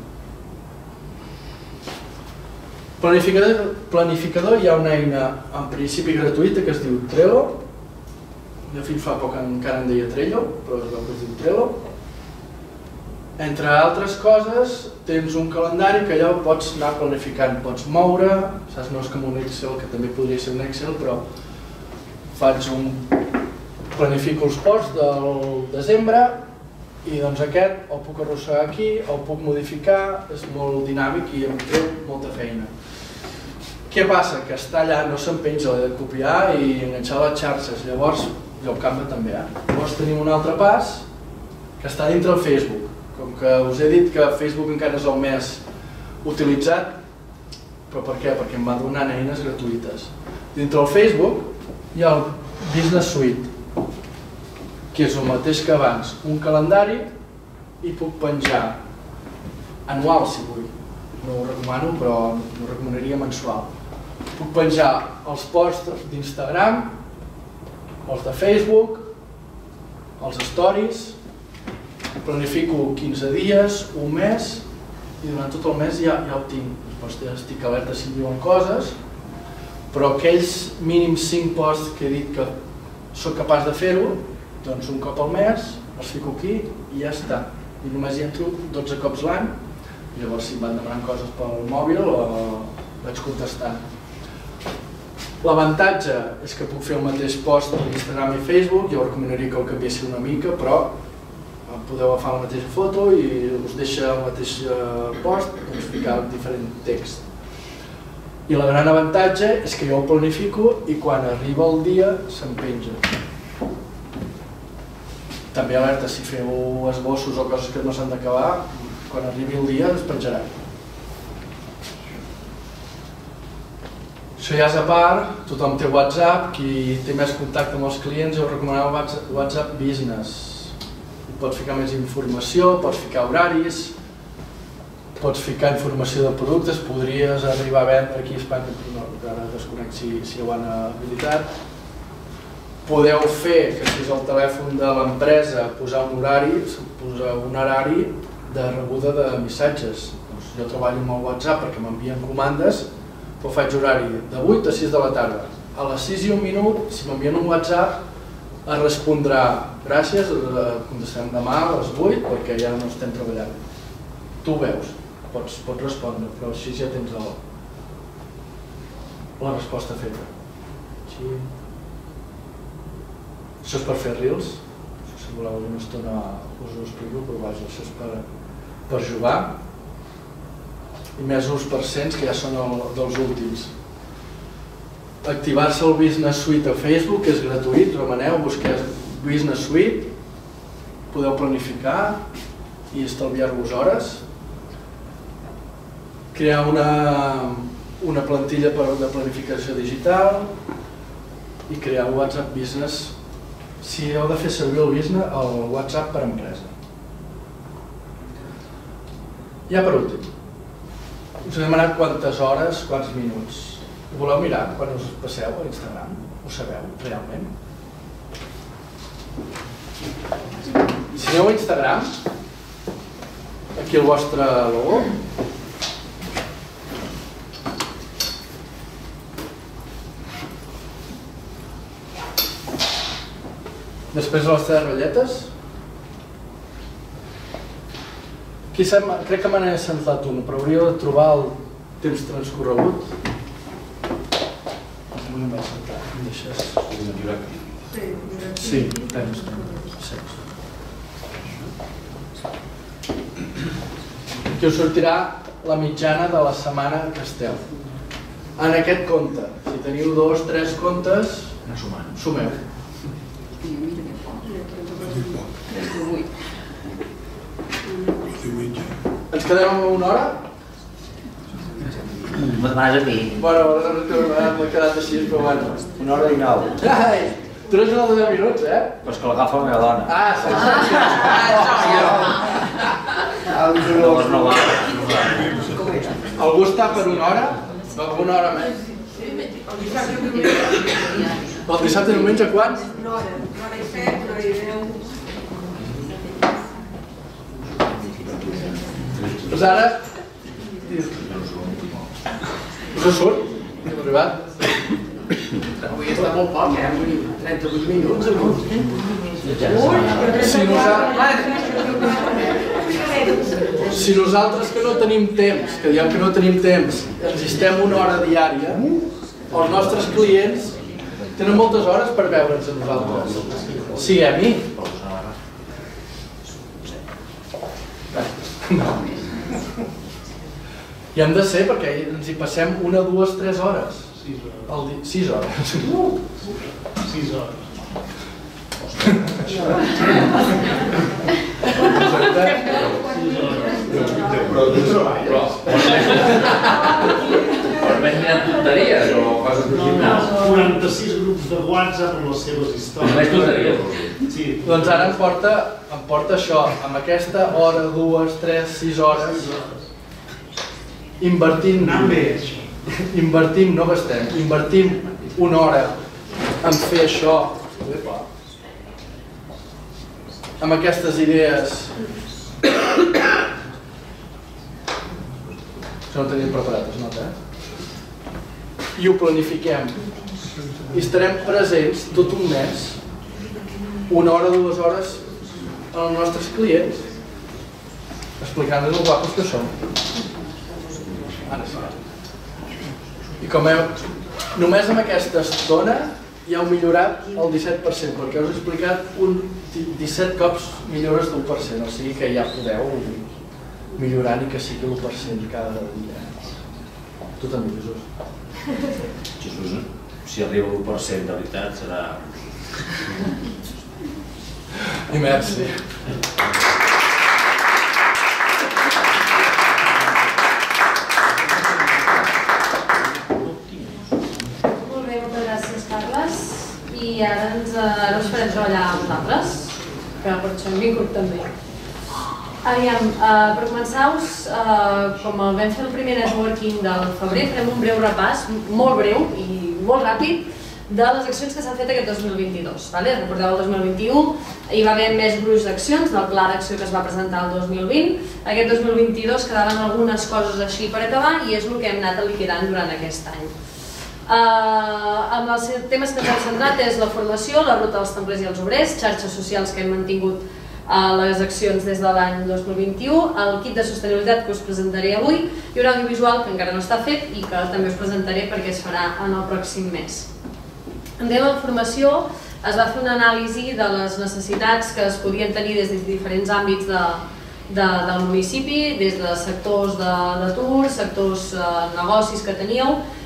Planificador, planificador hi ha una eina en principi gratuïta que es diu Trello. Jo fins fa poc encara en deia Trello, però es veu que es diu Trello. Entre altres coses, tens un calendari que allà pots anar planificant, pots moure, saps, no és com un Excel, que també podria ser un Excel, però faig un... planifico els posts del desembre i doncs aquest el puc arrossegar aquí, el puc modificar, és molt dinàmic i em treu molta feina. Què passa? Que està allà, no se'n penja, l'he de copiar i enganxar les xarxes, llavors jo el canvi també. Llavors tenim un altre pas que està dintre el Facebook. Com que us he dit que Facebook encara és el més utilitzat, però per què? Perquè em va donant eines gratuïtes. Dintre el Facebook hi ha el Business Suite, que és el mateix que abans, un calendari i puc penjar anual si vull, no ho recomano però ho recomanaria mensual. Puc penjar els posts d'Instagram, els de Facebook, els stories, planifico quinze dies, un mes i durant tot el mes ja, ja ho tinc. Després estic alerta si em diuen coses, però aquells mínims cinc posts que he dit que soc capaç de fer-ho, doncs un cop al mes els fico aquí i ja està. I només hi entro dotze cops l'any, llavors si em van demanant coses pel mòbil vaig contestant. L'avantatge és que puc fer el mateix post a Instagram i Facebook, jo recomanaria que el canviessi una mica, però podeu agafar la mateixa foto i us deixa el mateix post, doncs ficar diferent text. I el gran avantatge és que jo el planifico i quan arriba el dia se'm penja. També alerta, si feu esbossos o coses que no s'han d'acabar, quan arribi el dia es penjarà. Això ja és a part, tothom té WhatsApp, qui té més contacte amb els clients jo recomanava WhatsApp Business. Pots ficar més informació, pots ficar horaris, pots ficar informació de productes, podries arribar a vendre aquí a Espanya, però no, ara desconec si, si ho han habilitat. Podeu fer que si és el telèfon de l'empresa posar un horari, posar un horari de rebuda de missatges. Doncs jo treballo amb el WhatsApp perquè m'envien comandes, però faig horari de vuit a sis de la tarda. A les sis i un minut, si m'envien un WhatsApp, es respondrà gràcies, contestarem demà a les vuit perquè ja no estem treballant. Tu ho veus, pots, pots respondre, però així ja tens el, la resposta feta. Així. Això és per fer reels, si voleu una estona us ho explico, però vaja, això és per, per jugar. I més uns percents que ja són el, dels últims. Activar-se el Business Suite a Facebook, que és gratuït, remeneu, busqueu Business Suite, podeu planificar i estalviar-vos hores, crear una, una plantilla de planificació digital i crear el WhatsApp Business, si heu de fer servir el business, el WhatsApp per empresa. Ja per últim, us he demanat quantes hores, quants minuts. Ho voleu mirar quan us passeu a Instagram? Ho sabeu, realment? Si aneu a Instagram, aquí el vostre logo, després de les tres ratlletes, aquí crec que me n'he sentat una, però hauríeu de trobar el temps transcorregut. No em vaig sentar, em deixes... Sí, temps. Aquí us sortirà la mitjana de la setmana que esteu. En aquest compte, si teniu dos, tres comptes, sumeu. Ens quedem amb una hora? M'has a mi. Bueno, m'ha quedat així, però bueno. Una hora i nou. Ai, tu eres una de deu minuts, eh? Però és que l'agafa la meva dona. Ah, sí, sí. Ah, Llavors no va. algú està per una hora? Una hora més. El dissabte i diumenge quan? Una hora, una hora i set, una hora i deu. Doncs ara... Us surt? Hem arribat? Avui està molt poc, eh? trenta-vuit minuts. Si nosaltres... Si nosaltres que no tenim temps, que diem que no tenim temps, ens estem una hora diària, els nostres clients tenen moltes hores per veure'ns a nosaltres. Sí, a mi. No. I hem de ser perquè ens hi passem una, dues, tres hores. Sis hores. Sis hores. Però tu treballes. Però m'has mirat tonteries o coses de gimnàs? quaranta-sis grups de WhatsApp amb les seves històries. Només tonteries? Sí. Doncs ara em porta, em porta això, amb aquesta hora, dues, tres, sis hores, invertint... Anant bé, això. Invertim, no gastem, invertim una hora en fer això, amb aquestes idees. Això no tenia preparat, es nota, eh? I ho planifiquem. I estarem presents tot un mes, una hora, dues hores, als nostres clients, explicant-nos el guapos que som. Ara sí. I com heu... Només amb aquesta estona ja heu millorat el disset per cent, perquè us he explicat un disset cops millores d'un per cent, o sigui que ja podeu millorar ni que sigui l'u per cent cada dia. Tu també, Jesús. Jesús, si arriba l'u per cent de veritat serà... I merci. I ara ens, ara us farem treballar amb vosaltres, que per això hem vingut també. Aviam, eh, per començar-us, eh, com vam fer el primer networking del febrer, farem un breu repàs, molt breu i molt ràpid, de les accions que s'han fet aquest dos mil vint-i-dos. Vale? Recordeu el dos mil vint-i-u, hi va haver més gruix d'accions del pla d'acció que es va presentar el dos mil vint. Aquest dos mil vint-i-dos quedaven algunes coses així per acabar i és el que hem anat liquidant durant aquest any. Uh, amb els temes que ens hem centrat és la formació, la ruta dels templers i els obrers, xarxes socials que hem mantingut uh, les accions des de l'any dos mil vint-i-u, el kit de sostenibilitat que us presentaré avui i un audiovisual que encara no està fet i que també us presentaré perquè es farà en el pròxim mes. En tema de formació es va fer una anàlisi de les necessitats que es podien tenir des de diferents àmbits de, de, del municipi, des de sectors d'atur, sectors uh, negocis que teníeu,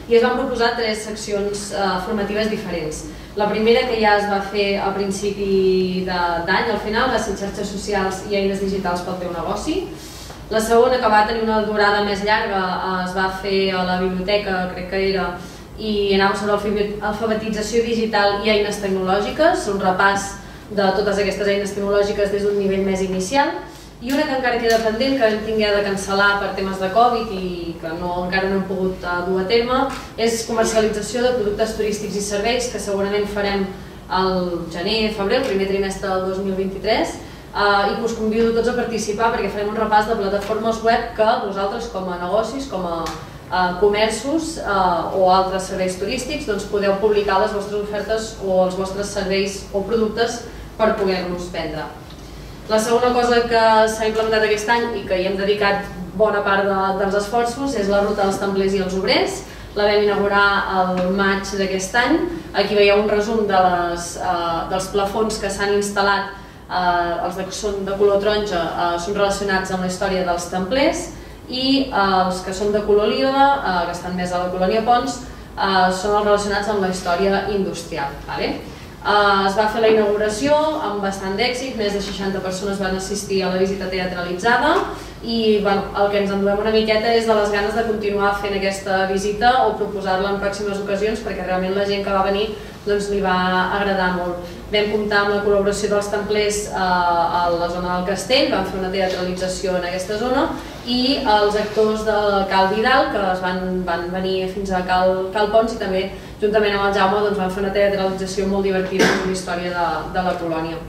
i es van proposar tres seccions formatives diferents. La primera, que ja es va fer a principi d'any, al final, va ser xarxes socials i eines digitals pel teu negoci. La segona, que va tenir una durada més llarga, es va fer a la biblioteca, crec que era, i anava sobre alfabetització digital i eines tecnològiques, un repàs de totes aquestes eines tecnològiques des d'un nivell més inicial. I una que encara queda pendent, que hem tingut de cancel·lar per temes de Covid i que no, encara no hem pogut dur a terme, és comercialització de productes turístics i serveis, que segurament farem al gener, febrer, el primer trimestre del dos mil vint-i-tres, i que us convido tots a participar perquè farem un repàs de plataformes web que vosaltres, com a negocis, com a comerços o altres serveis turístics, podeu publicar les vostres ofertes o els vostres serveis o productes per poder-los vendre. La segona cosa que s'ha implementat aquest any i que hi hem dedicat bona part dels esforços és la ruta dels templers i els obrers. La vam inaugurar el maig d'aquest any. Aquí veieu un resum dels plafons que s'han instal·lat. Els que són de color taronja són relacionats amb la història dels templers i els que són de color lila, que estan més a la colònia Pons, són els relacionats amb la història industrial. Es va fer la inauguració amb bastant d'èxit, més de seixanta persones van assistir a la visita teatralitzada i el que ens enduem una miqueta és de les ganes de continuar fent aquesta visita o proposar-la en pròximes ocasions perquè realment la gent que va venir li va agradar molt. Vam comptar amb la col·laboració dels templers a la zona del castell, vam fer una teatralització en aquesta zona i els actors de Cal Vidal, que van venir fins a Cal Pons i també juntament amb el Jaume van fer una teatralització molt divertida amb la història de la colònia.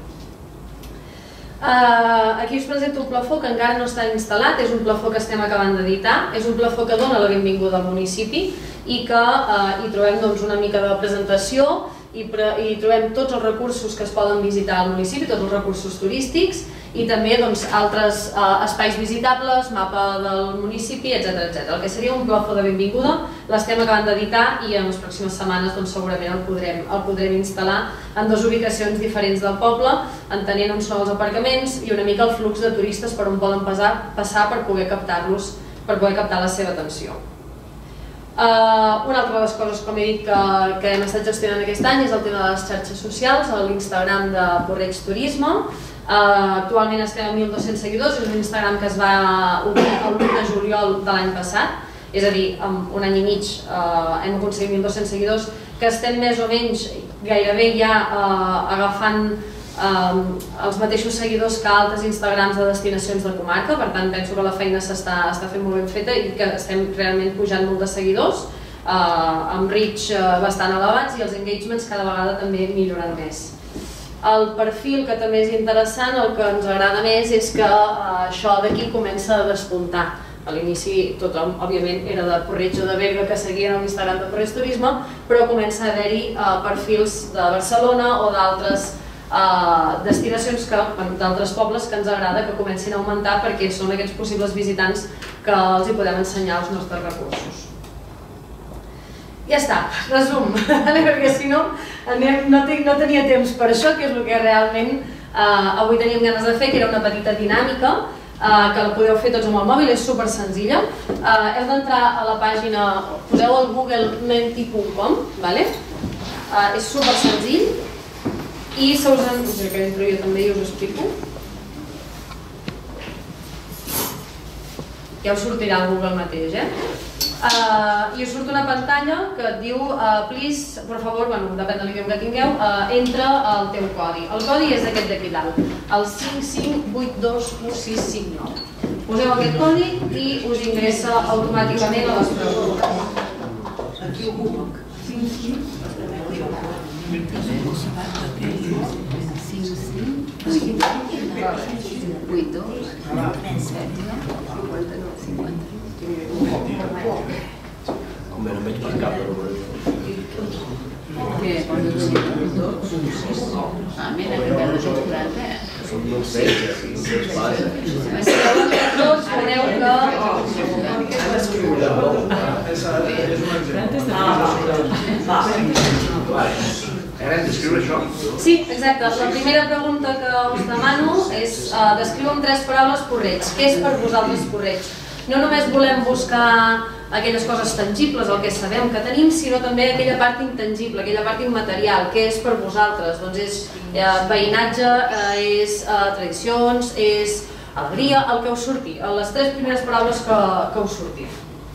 Aquí us presento un plafó que encara no està instal·lat, és un plafó que estem acabant d'editar, és un plafó que dona la benvinguda al municipi i que hi trobem una mica de presentació i trobem tots els recursos que es poden visitar al municipi, tots els recursos turístics i també altres espais visitables, mapa del municipi, etcètera. El que seria un plafó de benvinguda l'estem acabant d'editar i en les pròximes setmanes segurament el podrem instal·lar en dues ubicacions diferents del poble, entenent on són els aparcaments i una mica el flux de turistes per on poden passar per poder captar-los, per poder captar la seva atenció. Una altra de les coses, com he dit, que hem estat gestionant aquest any és el tema de les xarxes socials, l'Instagram de Porreig Turisme. Actualment estem a mil dos-cents seguidors, és un Instagram que es va obrir el vuit de juliol de l'any passat, és a dir, en un any i mig hem aconseguit mil dos-cents seguidors, que estem més o menys gairebé ja agafant els mateixos seguidors que altres Instagrams de destinacions de comarca, per tant penso que la feina s'està fent molt ben feta i que estem realment pujant molt de seguidors, amb reach bastant elevats i els engagements cada vegada també milloren més. El perfil, que també és interessant, el que ens agrada més és que això d'aquí comença a despuntar. A l'inici tothom, òbviament, era de Porreig o de Berga que seguien l'Instagram de Porreig Turisme, però comença a haver-hi perfils de Barcelona o d'altres destinacions, d'altres pobles que ens agrada que comencin a augmentar perquè són aquests possibles visitants que els hi podem ensenyar els nostres recursos. Ja està, resum, perquè si no no tenia temps per això, que és el que realment avui teníem ganes de fer, que era una petita dinàmica que la podeu fer tots amb el mòbil, és super senzilla. Heu d'entrar a la pàgina, poseu al Google menti punt com, és super senzill i se us en... que entro jo també i us ho explico. Ja us sortirà al Google mateix, eh? I us surt una pantalla que et diu please, per favor, depèn de l'idioma que tingueu, entra el teu codi. El codi és aquest d'aquí dalt, el cinc cinc vuit dos u sis cinc nou. Poseu aquest codi i us ingressa automàticament a les preguntes. Aquí ho puc. cinc cinc vuit dos set cinquanta-nou cinquanta. Com no veig per cap de número. Què? Quan dius dos? Ah, mira, que veure els quaranta, eh? Són molt fets, no sé què passa. Si heu entrat tots, veureu que... Ara hem d'escriure això? Sí, exacte. La primera pregunta que us demano és descriu amb tres paraules Porreig. Què és per vosaltres Porreig? no només volem buscar aquelles coses tangibles, el que sabem que tenim, sinó també aquella part intangible, aquella part immaterial, que és per vosaltres. Doncs és veïnatge, és tradicions, és alegria, el que us surti, les tres primeres paraules que us surtin.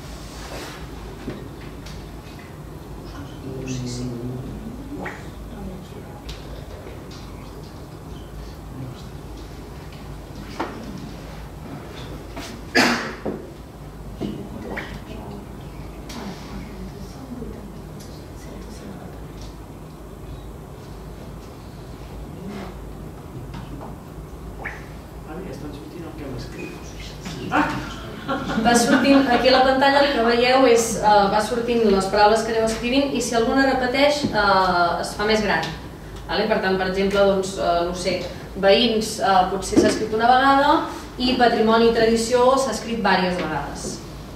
Va sortint, aquí a la pantalla el que veieu és, va sortint les paraules que aneu escrivint i si alguna repeteix es fa més gran. Per tant, per exemple, no sé, veïns potser s'ha escrit una vegada i patrimoni i tradició s'ha escrit diverses vegades.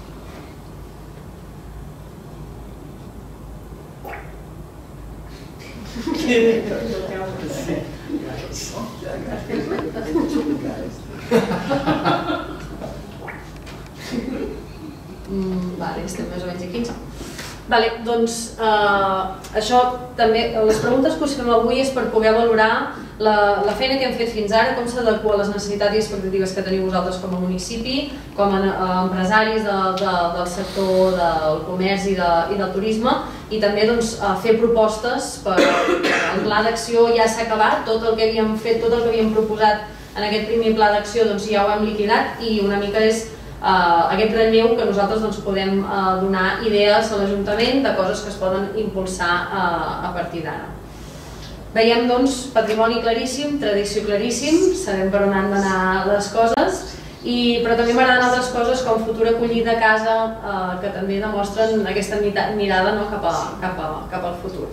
Vale, estem més o menys aquí. Vale, doncs això també, les preguntes que us fem avui és per poder valorar la feina que hem fet fins ara, com s'adequa a les necessitats i expectatives que teniu vosaltres com a municipi, com a empresaris del sector del comerç i del turisme, i també fer propostes per el pla d'acció. Ja s'ha acabat, tot el que havíem fet, tot el que havíem proposat en aquest primer pla d'acció ja ho hem liquidat i una mica és aquest relleu que nosaltres podem donar idees a l'Ajuntament de coses que es poden impulsar a partir d'ara. Veiem doncs patrimoni claríssim, tradició claríssim, sabem per on han d'anar les coses, però també m'agraden altres coses com futura acollida a casa que també demostren aquesta mirada cap al futur.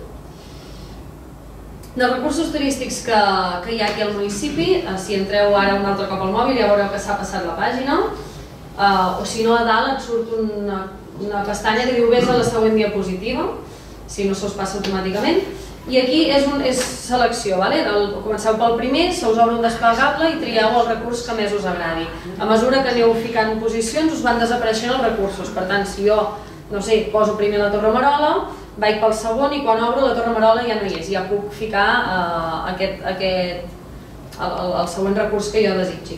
Dels recursos turístics que hi ha aquí al municipi, si entreu ara un altre cop al mòbil ja veureu que s'ha passat la pàgina, o si no a dalt et surt una pestanya que diu vés a la següent diapositiva, si no se us passa automàticament, i aquí és selecció, comenceu pel primer, se us obre un desplegable i trieu el recurs que més us agradi. A mesura que aneu ficant posicions us van desapareixent els recursos, per tant si jo, no sé, poso primer la Torre Marola, vaig pel segon i quan obro la Torre Marola ja no hi és, ja puc ficar el següent recurs que jo desitgi.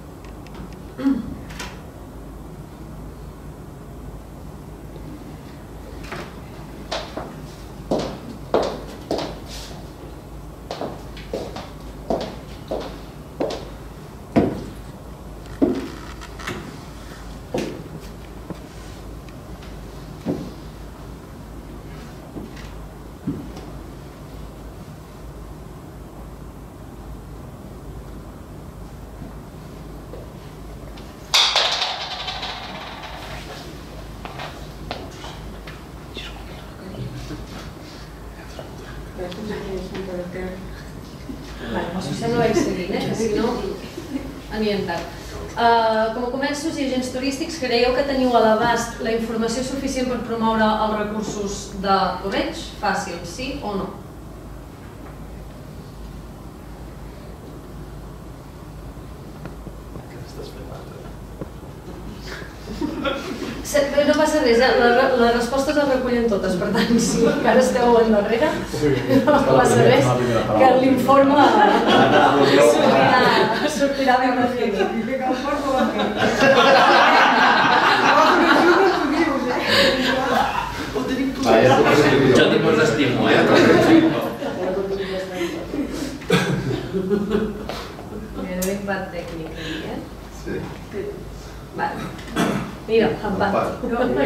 Com a comerços i agents turístics, creieu que teniu a l'abast la informació suficient per promoure els recursos de Torreig? Fàcil, sí o no? No passa res, les respostes les recullen totes, per tant, si encara esteu endarrere, no passa res, que l'informe sortirà ben definit. Jo tinc molts estimo, eh? Mira, no empat tècnic aquí, eh? Sí. Vale. Mira, empat.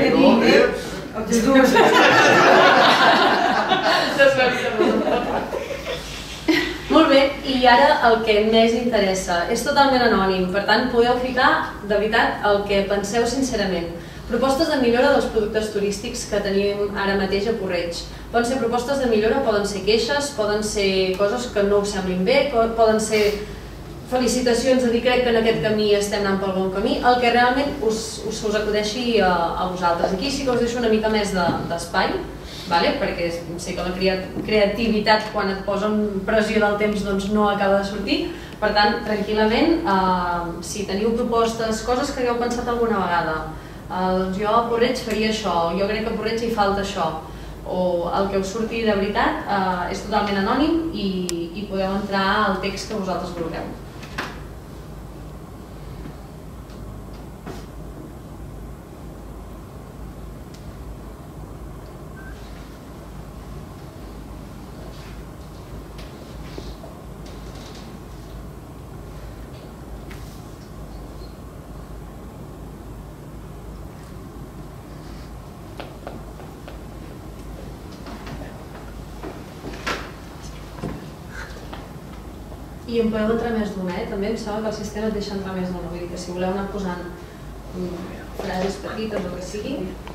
Molt bé, i ara el que més interessa. És totalment anònim, per tant podeu ficar de veritat el que penseu sincerament. Propostes de millora dels productes turístics que tenim ara mateix a Porreig. Poden ser propostes de millora, poden ser queixes, poden ser coses que no us semblin bé, poden ser felicitacions de dir crec que en aquest camí estem anant pel bon camí, el que realment us acudeixi a vosaltres. Aquí sí que us deixo una mica més d'espai, perquè sé que la creativitat quan et posen pressió del temps no acaba de sortir, Per tant, tranquil·lament, si teniu propostes, coses que hagueu pensat alguna vegada, doncs jo a Porreig faria això, jo crec que a Porreig hi falta això, o el que us surti de veritat és totalment anònim i podeu entrar al text que vosaltres vulgueu. I en podeu entrar més d'una, també em sembla que el sistema et deixa entrar més d'una, vull dir que si voleu anar posant frases petites o el que sigui.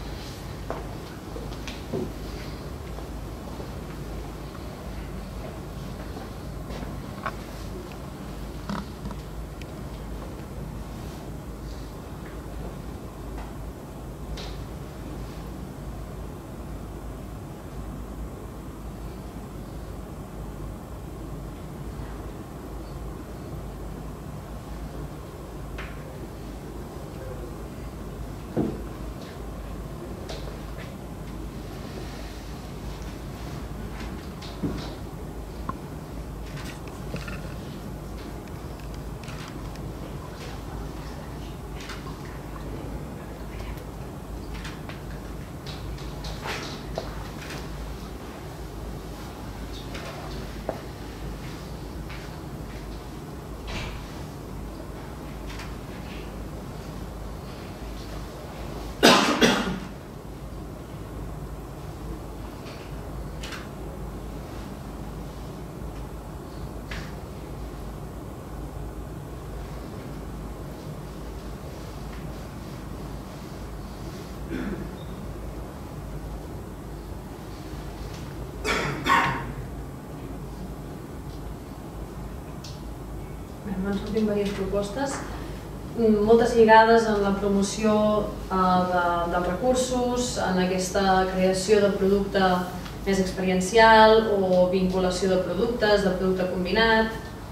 M'han sortit diverses propostes, moltes lligades en la promoció dels recursos, en aquesta creació de producte més experiencial o vinculació de productes, de producte combinat,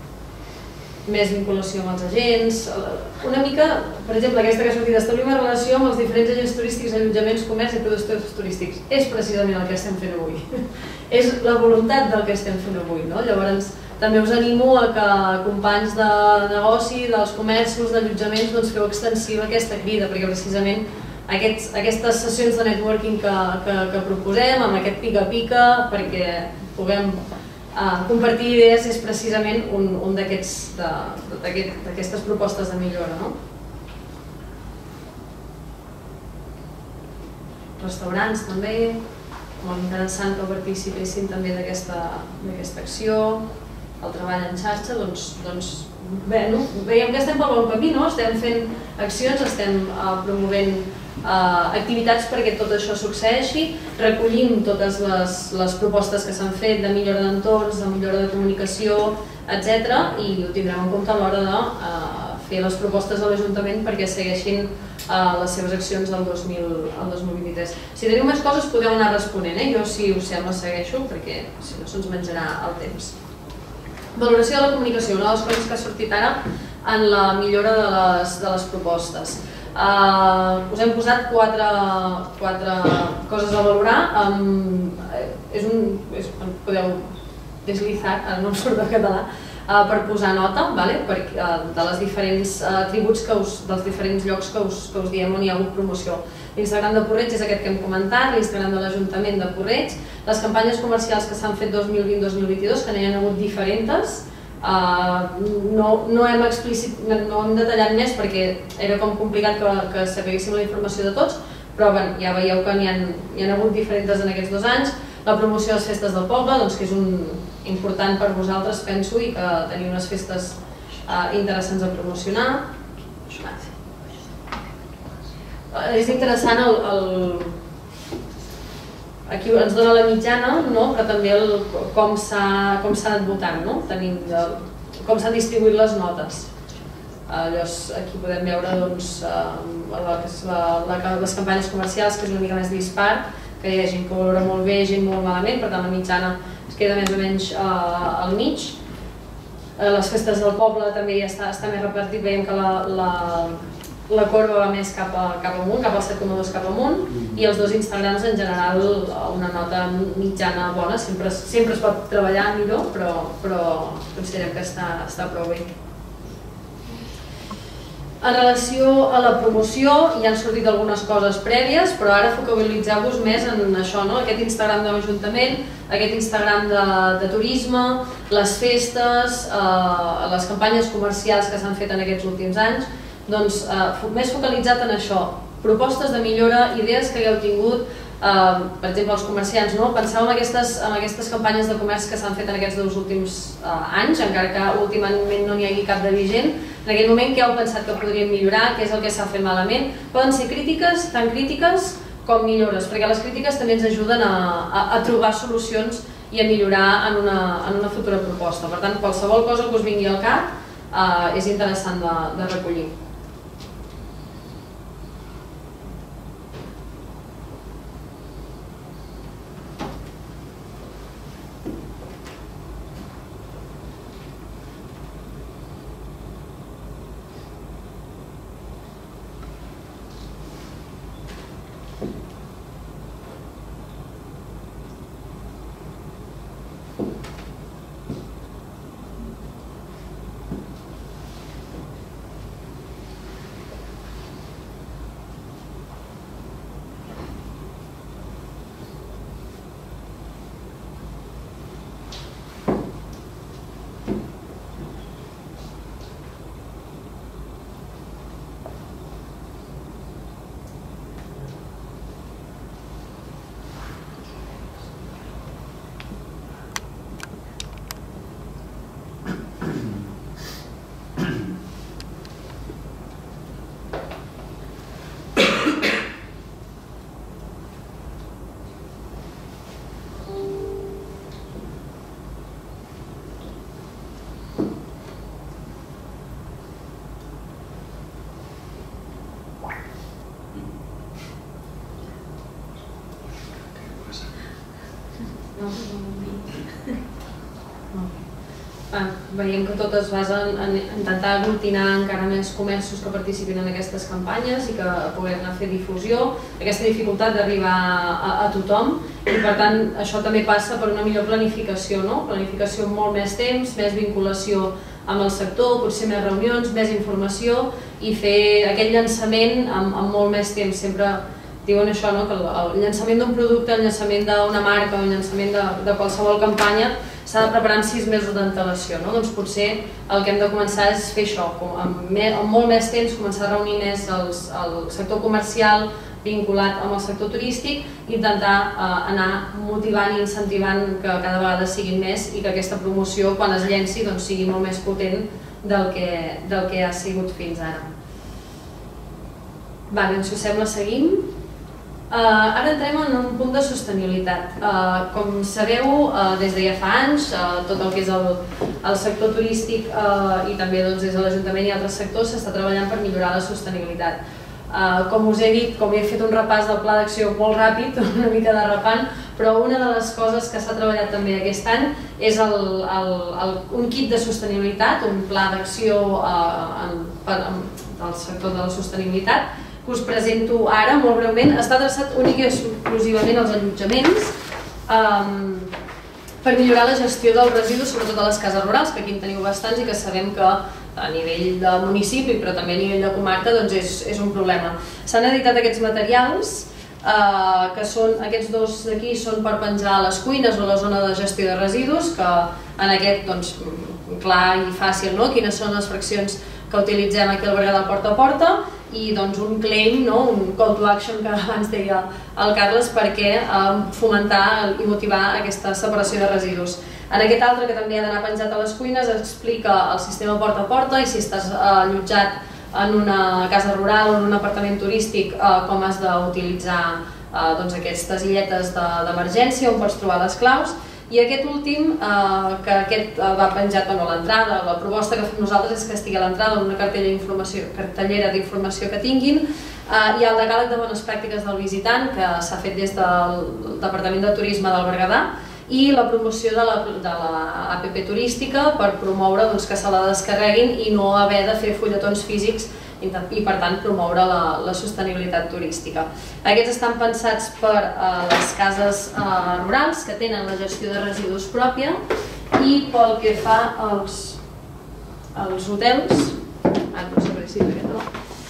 més vinculació amb els agents, una mica, per exemple, aquesta que ha sortit, establir una relació amb els diferents agents turístics, allotjaments, comerç i productors turístics. És precisament el que estem fent avui. És la voluntat del que estem fent avui, no? Llavors, també us animo a que companys de negoci, dels comerços, d'allotjaments, doncs feu extensiva aquesta crida, perquè precisament aquests, aquestes sessions de networking que, que, que proposem, amb aquest pica-pica, perquè puguem uh, compartir idees, és precisament un, un d'aquestes propostes de millora. No? Restaurants també, molt interessant que participessin també d'aquesta acció. El treball en xarxa, doncs, doncs bé, no? Veiem que estem pel bon camí, no? Estem fent accions, estem uh, promovent uh, activitats perquè tot això succeeixi, recollim totes les, les propostes que s'han fet de millora d'entorns, de millora de comunicació, etcètera, i ho tindrem en compte a l'hora de uh, fer les propostes a l'Ajuntament perquè segueixin uh, les seves accions el dos mil vint-i-tres. Si teniu més coses podeu anar responent, eh? Jo, si us sembla, segueixo perquè si no se'ns menjarà el temps. Valoració de la comunicació, una de les coses que ha sortit ara en la millora de les, de les propostes. Uh, us hem posat quatre, quatre coses a valorar. Um, és un, és, podeu deslizar, ara no em surt el català, uh, per posar nota, vale? per, uh, de les diferents uh, tributs que us, dels diferents llocs que us, que us diem on hi ha hagut promoció. L'Instagram de Porreig és aquest que hem comentat, l'Instagram de l'Ajuntament de Porreig, les campanyes comercials que s'han fet dos mil vint dos mil vint-i-dos, que n'hi ha hagut diferents, uh, no, no, hem explicit, no hem detallat més perquè era com complicat que, que sapiguéssim la informació de tots, però bueno, ja veieu que n'hi ha, hi ha hagut diferents en aquests dos anys. La promoció de les festes del poble, doncs, que és un, important per vosaltres, penso, i que teniu unes festes uh, interessants a promocionar. És interessant, el, el, aquí ens dona la mitjana, no? Però també el, com s'ha anat votant, no? Tenim de, com s'han distribuït les notes. Llavors, aquí podem veure doncs, la, la, la, les campanyes comercials, que és una mica més dispar, que hi ha gent que ho valora molt bé, gent molt malament, per tant la mitjana es queda més o menys uh, al mig. les festes del poble també ja està, està més repartit, veiem que la, la, la corba va més cap, a, cap amunt, cap al set coma dos cap amunt, i els dos Instagrams en general una nota mitjana bona, sempre, sempre es pot treballar millor, però, però considerem que està, està prou bé. En relació a la promoció, ja han sortit algunes coses prèvies, però ara focalitzeu-vos més en això, no? Aquest Instagram de l'Ajuntament, aquest Instagram de, de turisme, les festes, eh, les campanyes comercials que s'han fet en aquests últims anys, doncs eh, més focalitzat en això, propostes de millora, idees que hagueu tingut, eh, per exemple els comerciants, no? Penseu en aquestes, en aquestes campanyes de comerç que s'han fet en aquests dos últims eh, anys, encara que últimament no n'hi hagi cap de vigent. En aquell moment, què heu pensat que podríem millorar? Què és el que s'ha fet malament? Poden ser crítiques, tan crítiques com millores, perquè les crítiques també ens ajuden a, a, a trobar solucions i a millorar en una, en una futura proposta. Per tant, qualsevol cosa que us vingui al cap eh, és interessant de, de recollir. Veiem que tot es basa en intentar aglutinar encara més comerços que participin en aquestes campanyes i que puguem fer difusió, aquesta dificultat d'arribar a, a tothom, i per tant això també passa per una millor planificació, no? Planificació amb molt més temps, més vinculació amb el sector, potser més reunions, més informació i fer aquest llançament amb, amb molt més temps. Sempre diuen això, no? Que el, el llançament d'un producte, el llançament d'una marca o el llançament de, de qualsevol campanya s'ha de preparar en sis mesos d'antelació, no? Doncs potser el que hem de començar és fer això, amb, més, amb molt més temps, començar a reunir més els, el sector comercial vinculat amb el sector turístic i intentar eh, anar motivant i incentivant que cada vegada siguin més i que aquesta promoció, quan es llenci, doncs, sigui molt més potent del que, del que ha sigut fins ara. Vale, doncs, si us sembla, seguim. Uh, ara entrem en un punt de sostenibilitat. Uh, com sabeu, uh, des de ja fa anys, uh, tot el que és el, el sector turístic uh, i també doncs, des de l'Ajuntament i altres sectors s'està treballant per millorar la sostenibilitat. Uh, com us he dit, com he fet un repàs del pla d'acció molt ràpid, una mica derrapant, però una de les coses que s'ha treballat també aquest any és el, el, el, un kit de sostenibilitat, un pla d'acció uh, del sector de la sostenibilitat, que us presento ara molt breument. Està adreçat únic i exclusivament als allotjaments um, per millorar la gestió dels residus, sobretot a les cases rurals, que aquí en teniu bastants i que sabem que a nivell de municipi, però també a nivell de comarca, doncs és, és un problema. S'han editat aquests materials, uh, que són, aquests dos d'aquí són per penjar a les cuines o a la zona de gestió de residus, que en aquest, doncs, clar i fàcil, no? Quines són les fraccions que utilitzem aquí al Berguedà porta a porta, i doncs un claim, no? Un call to action que abans deia el Carles, perquè eh, fomentar i motivar aquesta separació de residus. En aquest altre, que també ha d'anar penjat a les cuines, explica el sistema porta a porta i si estàs eh, allotjat en una casa rural o en un apartament turístic, eh, com has d'utilitzar eh, doncs aquestes illetes d'emergència on pots trobar les claus. I aquest últim, eh, que aquest va penjat bueno, a l'entrada, la proposta que fem nosaltres és que estigui a l'entrada en una cartellera d'informació que tinguin. Eh, hi ha el decàleg de bones pràctiques del visitant, que s'ha fet des del Departament de Turisme del Berguedà, i la promoció de l'app turística per promoure que se la descarreguin i no haver de fer fulletons físics i per tant promoure la sostenibilitat turística. Aquests estan pensats per les cases rurals que tenen la gestió de residus pròpia i pel que fa als hotels, no sé si és aquest o no.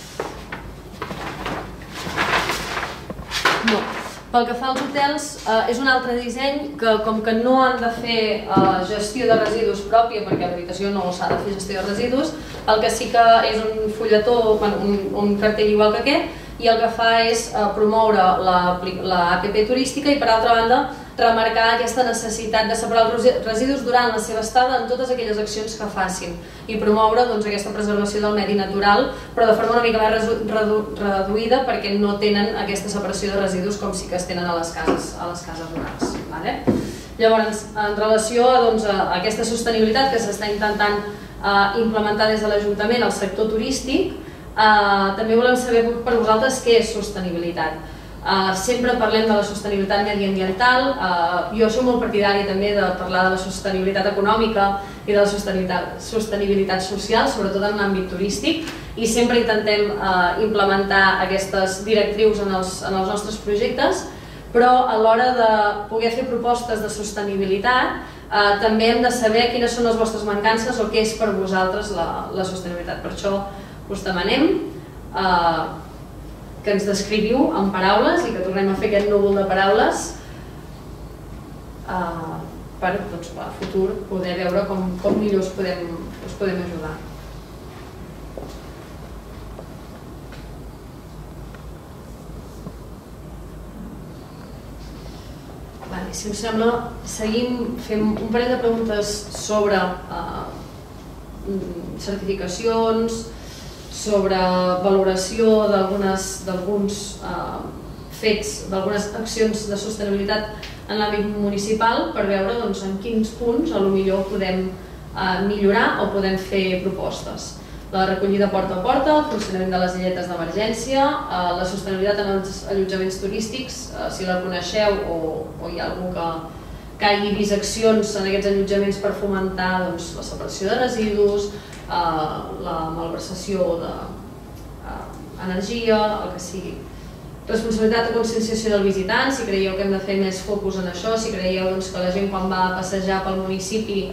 No. Pel que fa als hotels, és un altre disseny que com que no han de fer gestió de residus pròpia, perquè a l'habitació no s'ha de fer gestió de residus, el que sí que és un fulletó, un cartell igual que aquest, i el que fa és promoure l'app turística i per altra banda remarcar aquesta necessitat de separar els residus durant la seva estada en totes aquelles accions que facin i promoure aquesta preservació del medi natural, però de forma una mica més reduïda perquè no tenen aquesta separació de residus com sí que es tenen a les cases rurals. Llavors, en relació a aquesta sostenibilitat que s'està intentant implementar des de l'Ajuntament al sector turístic, també volem saber per vosaltres què és sostenibilitat. Sempre parlem de la sostenibilitat mediambiental, jo soc molt partidària també de parlar de la sostenibilitat econòmica i de la sostenibilitat social, sobretot en l'àmbit turístic, i sempre intentem implementar aquestes directrius en els nostres projectes, però a l'hora de poder fer propostes de sostenibilitat també hem de saber quines són les vostres mancances o què és per vosaltres la sostenibilitat. Per això us demanem que ens descriviu en paraules i que tornem a fer aquest núvol de paraules per a futur poder veure com millor us podem ajudar. Si us sembla, seguim fent un parell de preguntes sobre certificacions, sobre valoració d'alguns fets, d'algunes accions de sostenibilitat en l'àmbit municipal per veure en quins punts potser podem millorar o podem fer propostes. La recollida porta a porta, el funcionament de les illetes d'emergència, la sostenibilitat en els allotjaments turístics, si la coneixeu o hi ha algú que hagi vist accions en aquests allotjaments per fomentar la separació de residus, la malversació d'energia, el que sigui. Responsabilitat o conscienciació del visitant, si creieu que hem de fer més focus en això, si creieu que la gent quan va a passejar pel municipi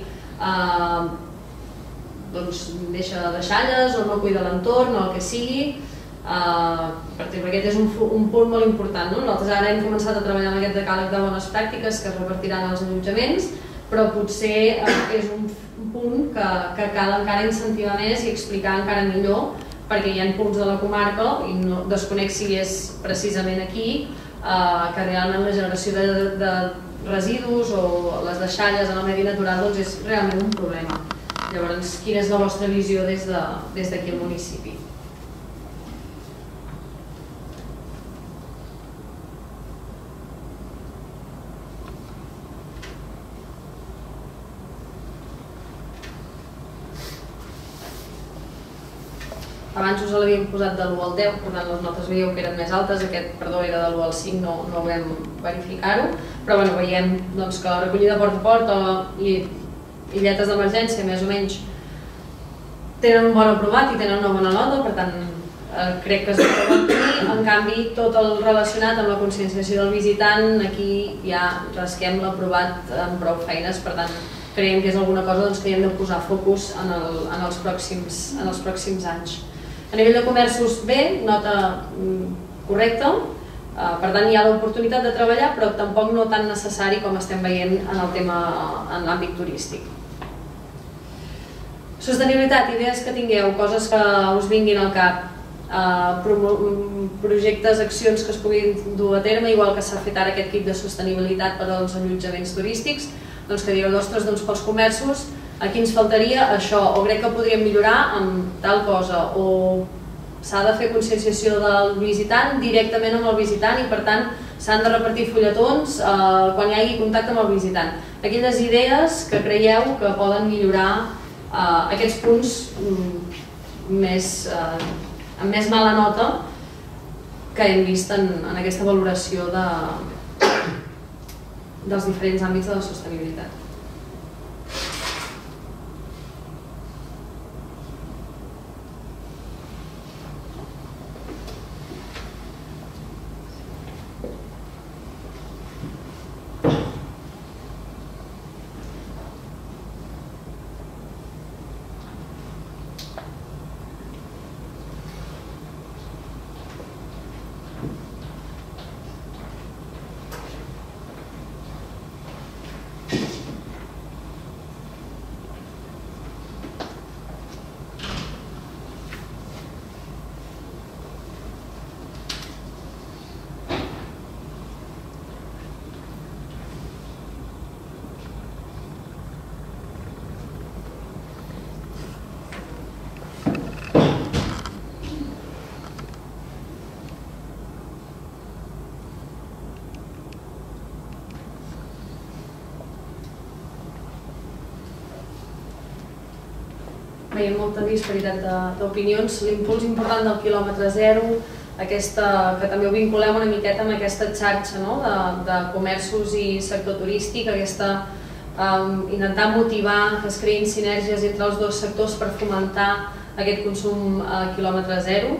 deixa deixalles o no cuida l'entorn o el que sigui. Per exemple, aquest és un punt molt important. Nosaltres ara hem començat a treballar en aquest decàleg de bones pràctiques que es repartiran als allotjaments, però potser és un punt que cal encara incentivar més i explicar encara millor, perquè hi ha punts de la comarca, i desconec si és precisament aquí, que realment la generació de residus o les deixalles en el medi natural és realment un problema. Llavors, quina és la vostra visió des d'aquí al municipi? Abans us l'havíem posat de l'u al deu, per tant les notes veieu que eren més altes, aquest, perdó, era de l'u al cinc, no vam verificar-ho, però veiem que la recollida porta a porta i illetes d'emergència més o menys tenen un bon aprovat i tenen una bona nota, per tant crec que es pot tenir. En canvi, tot el relacionat amb la conscienciació del visitant, aquí ja rasquem l'aprovat amb prou feines, per tant creiem que és alguna cosa que hi hem de posar focus en els pròxims anys. A nivell de comerços, bé, nota correcta, per tant hi ha l'oportunitat de treballar, però tampoc no tan necessari com estem veient en el tema en l'àmbit turístic. Sostenibilitat, idees que tingueu, coses que us vinguin al cap, projectes, accions que es puguin dur a terme, igual que s'ha fet ara aquest kit de sostenibilitat per als allotjaments turístics, doncs que digueu, ostres, doncs pels comerços aquí ens faltaria això, o crec que podríem millorar amb tal cosa, o s'ha de fer conscienciació del visitant directament amb el visitant i per tant s'han de repartir fulletons quan hi hagi contacte amb el visitant. Aquelles idees que creieu que poden millorar aquests punts amb més mala nota que hem vist en aquesta valoració dels diferents àmbits de la sostenibilitat. Veiem molta disparitat d'opinions. L'impuls important del quilòmetre zero, que també ho vinculem una miqueta amb aquesta xarxa de comerços i sector turístic, intentar motivar que es creïn sinergies entre els dos sectors per fomentar aquest consum a quilòmetre zero.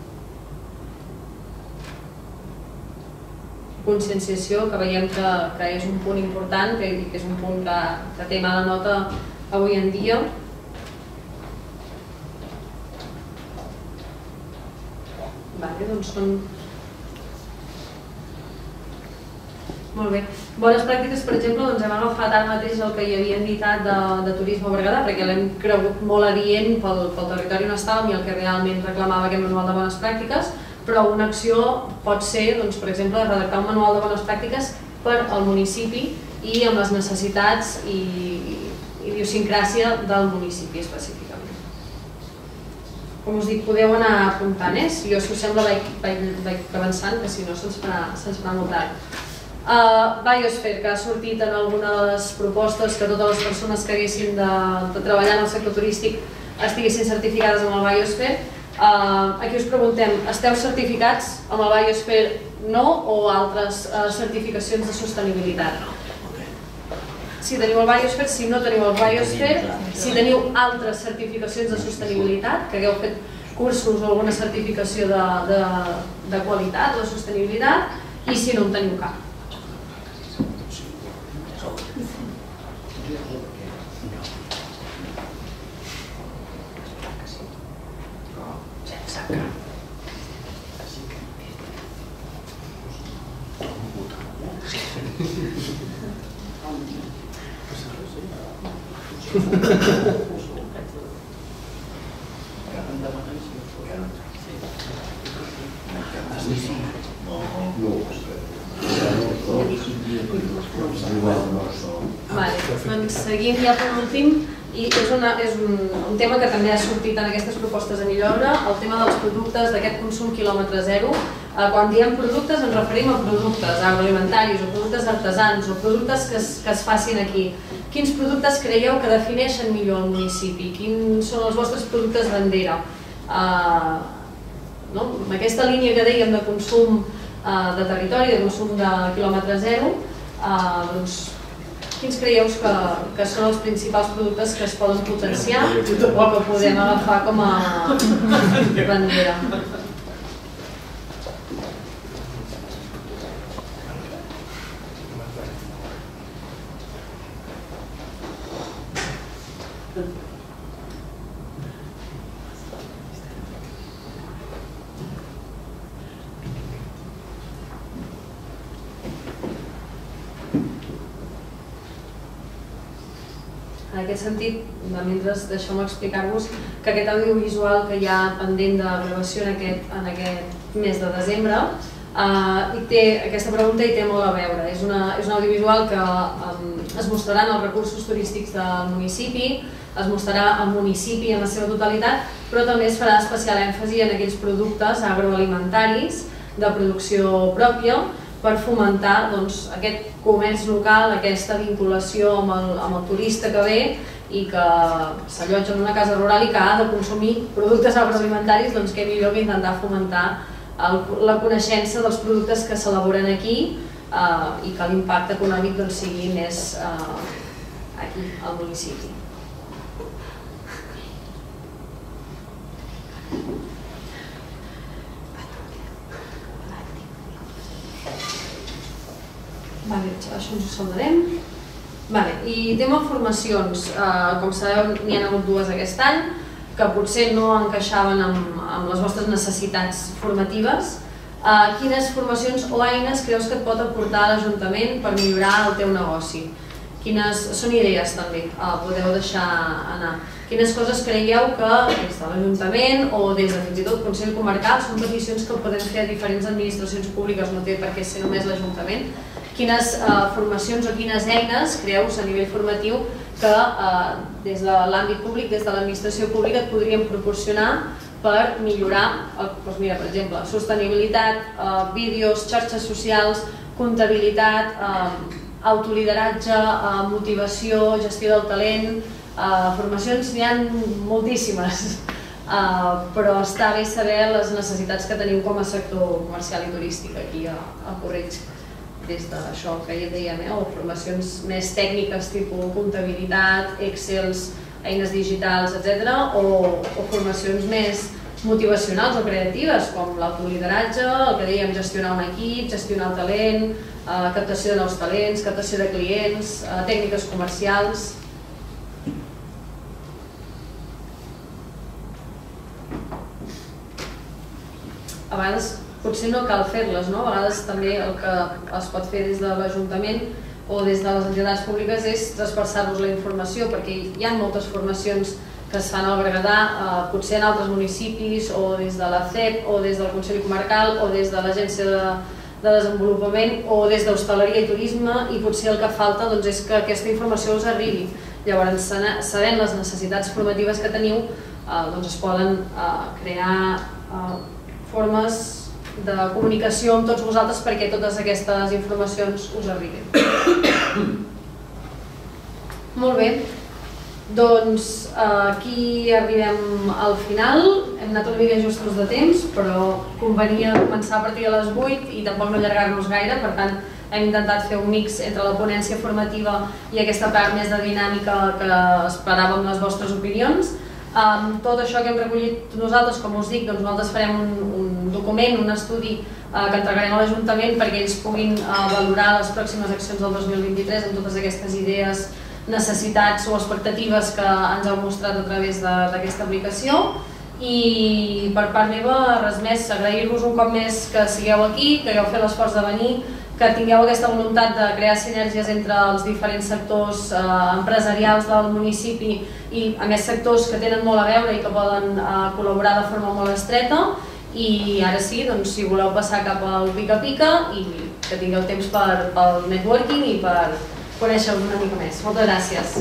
Conscienciació, que veiem que és un punt important i que és un punt que té mala nota avui en dia. Molt bé. Bones pràctiques, per exemple, hem agafat ara mateix el que hi havia indicat de Turisme Berguedà, perquè l'hem cregut molt adient pel territori on estàvem i el que realment reclamava aquest manual de bones pràctiques, però una acció pot ser, per exemple, redactar un manual de bones pràctiques per al municipi i amb les necessitats i idiosincràsia del municipi específicament. Com us dic, podeu anar apuntant, eh? Jo, si us sembla, vaig avançant, que si no se'ns farà molt tard. Biosphere, que ha sortit en alguna de les propostes que totes les persones que haguessin de treballar en el sector turístic estiguessin certificades amb el Biosphere. Aquí us preguntem, esteu certificats amb el Biosphere no o altres certificacions de sostenibilitat? Si teniu el Biosphere, si no teniu el Biosphere, si teniu altres certificacions de sostenibilitat, que hagueu fet cursos o alguna certificació de qualitat o de sostenibilitat, i si no en teniu cap. Seguim ja per últim, i és un tema que també ha sortit en aquestes propostes de millora, el tema dels productes d'aquest consum quilòmetre zero. Quan diem productes ens referim a productes agroalimentaris o productes artesans o productes que es facin aquí. Quins productes creieu que defineixen millor el municipi? Quins són els vostres productes bandera? Amb aquesta línia que dèiem de consum de territori, de consum de quilòmetre zero, quins creieu que són els principals productes que es poden potenciar o que podem agafar com a bandera? En aquest sentit, mentre deixeu-me explicar-vos que aquest audiovisual que hi ha pendent de gravació en aquest mes de desembre, aquesta pregunta hi té molt a veure. És un audiovisual que es mostraran els recursos turístics del municipi, es mostrarà el municipi en la seva totalitat, però també es farà especial èmfasi en aquells productes agroalimentaris de producció pròpia per fomentar aquest comerç local, aquesta vinculació amb el turista que ve i que s'allotja en una casa rural i que ha de consumir productes agroalimentaris, doncs què millor que intentar fomentar la coneixença dels productes que s'elaboren aquí, i que l'impacte econòmic sigui més aquí, al municipi. Això ens ho salvarem. I tema formacions, com sabeu n'hi ha hagut dues aquest any que potser no encaixaven amb les vostres necessitats formatives. Quines formacions o eines creus que et pot aportar l'Ajuntament per millorar el teu negoci? Són idees també, podeu deixar anar. Quines coses creieu que des de l'Ajuntament o des de fins i tot Consell Comarcal són peticions que podem fer a diferents administracions públiques, no té per què ser només l'Ajuntament? Quines formacions o quines eines creus a nivell formatiu que des de l'àmbit públic, des de l'administració pública et podríem proporcionar per millorar, per exemple, sostenibilitat, vídeos, xarxes socials, comptabilitat, autolideratge, motivació, gestió del talent, formacions n'hi ha moltíssimes, però està bé saber les necessitats que tenim com a sector comercial i turístic aquí a Puig-reig, des d'això que ja dèiem, o formacions més tècniques tipus comptabilitat, excels, eines digitals, etcètera, o formacions més motivacionals o creatives, com l'autolideratge, el que dèiem, gestionar un equip, gestionar el talent, captació de nous talents, captació de clients, tècniques comercials. A vegades potser no cal fer-les, no? A vegades també el que es pot fer des de l'Ajuntament o des de les entitats públiques és traspassar-vos la informació, perquè hi ha moltes formacions que es fan al Berguedà, potser en altres municipis, o des de la C E P, o des del Consell Comarcal, o des de l'Agència de Desenvolupament, o des d'Hostaleria i Turisme, i potser el que falta és que aquesta informació us arribi. Llavors, sabent les necessitats formatives que teniu, es poden crear formes de comunicació amb tots vosaltres perquè totes aquestes informacions us arribin. Molt bé, doncs aquí arribem al final. Hem anat una mica justos de temps, però convenia començar a partir de les vuit i tampoc no allargar-nos gaire, per tant hem intentat fer un mix entre la ponència formativa i aquesta part més de dinàmica que esperàvem les vostres opinions. Tot això que hem recollit nosaltres, com us dic, nosaltres farem un document, un estudi que entregarem a l'Ajuntament perquè ells puguin valorar les pròximes accions del dos mil vint-i-tres amb totes aquestes idees, necessitats o expectatives que ens heu mostrat a través d'aquesta aplicació. I per part meva, res més, agrair-vos un cop més que sigueu aquí, que hagueu fet l'esforç de venir, que tingueu aquesta voluntat de crear sinergies entre els diferents sectors empresarials del municipi i a més sectors que tenen molt a veure i que poden col·laborar de forma molt estreta. I ara sí, si voleu passar cap al pica-pica i que tingueu temps pel networking i per conèixer-vos una mica més. Moltes gràcies.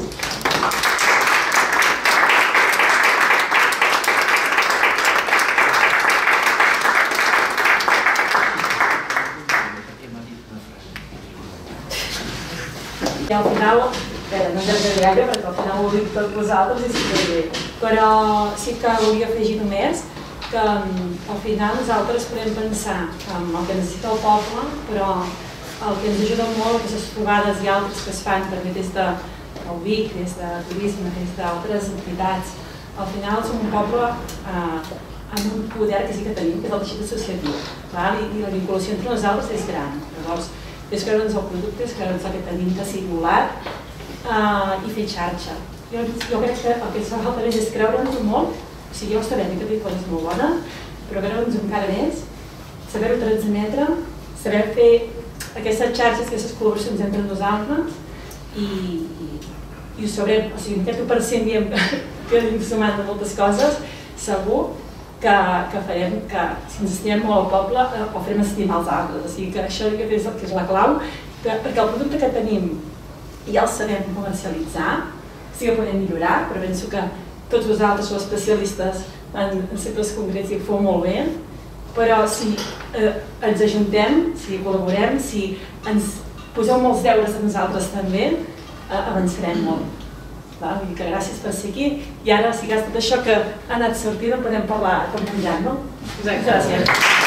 I al final, no ens hem de gaire perquè al final ho dic tot vosaltres i sí que bé, però sí que volia afegir només que al final nosaltres podem pensar en el que necessita el poble, però el que ens ajuda molt aquestes trobades i altres que es fan també des del V I C, des de turisme, des d'altres entitats. Al final som un poble amb un poder que sí que tenim, que és el teixit associatiu, i la vinculació entre nosaltres és gran. Llavors, és creure'ns el producte, és creure'ns el que tenim de singular i fer xarxa. Jo crec que el que ens fa falta més és creure'ns molt, o sigui, ja ho sabem que té coses molt bones, però creure'ns encara més, saber-ho transmetre, saber fer aquestes xarxes, aquestes col·laboracions entre nosaltres i ho sabrem, o sigui, aquest u per cent diem que hem sumat de moltes coses, segur que farem que, si ens estimem molt al poble, ho farem estimar els altres. O sigui que això és la clau, perquè el producte que tenim ja el sabem comercialitzar, sí que podem millorar, però penso que tots vosaltres sou especialistes en sectors concrets i ho feu molt bé, però si ens ajuntem, si col·laborem, si ens poseu molts deures a nosaltres també, avançarem molt. Vull dir que gràcies per ser aquí i ara, si tot això que ha anat sortint, en podem parlar com menjar, no? Gràcies.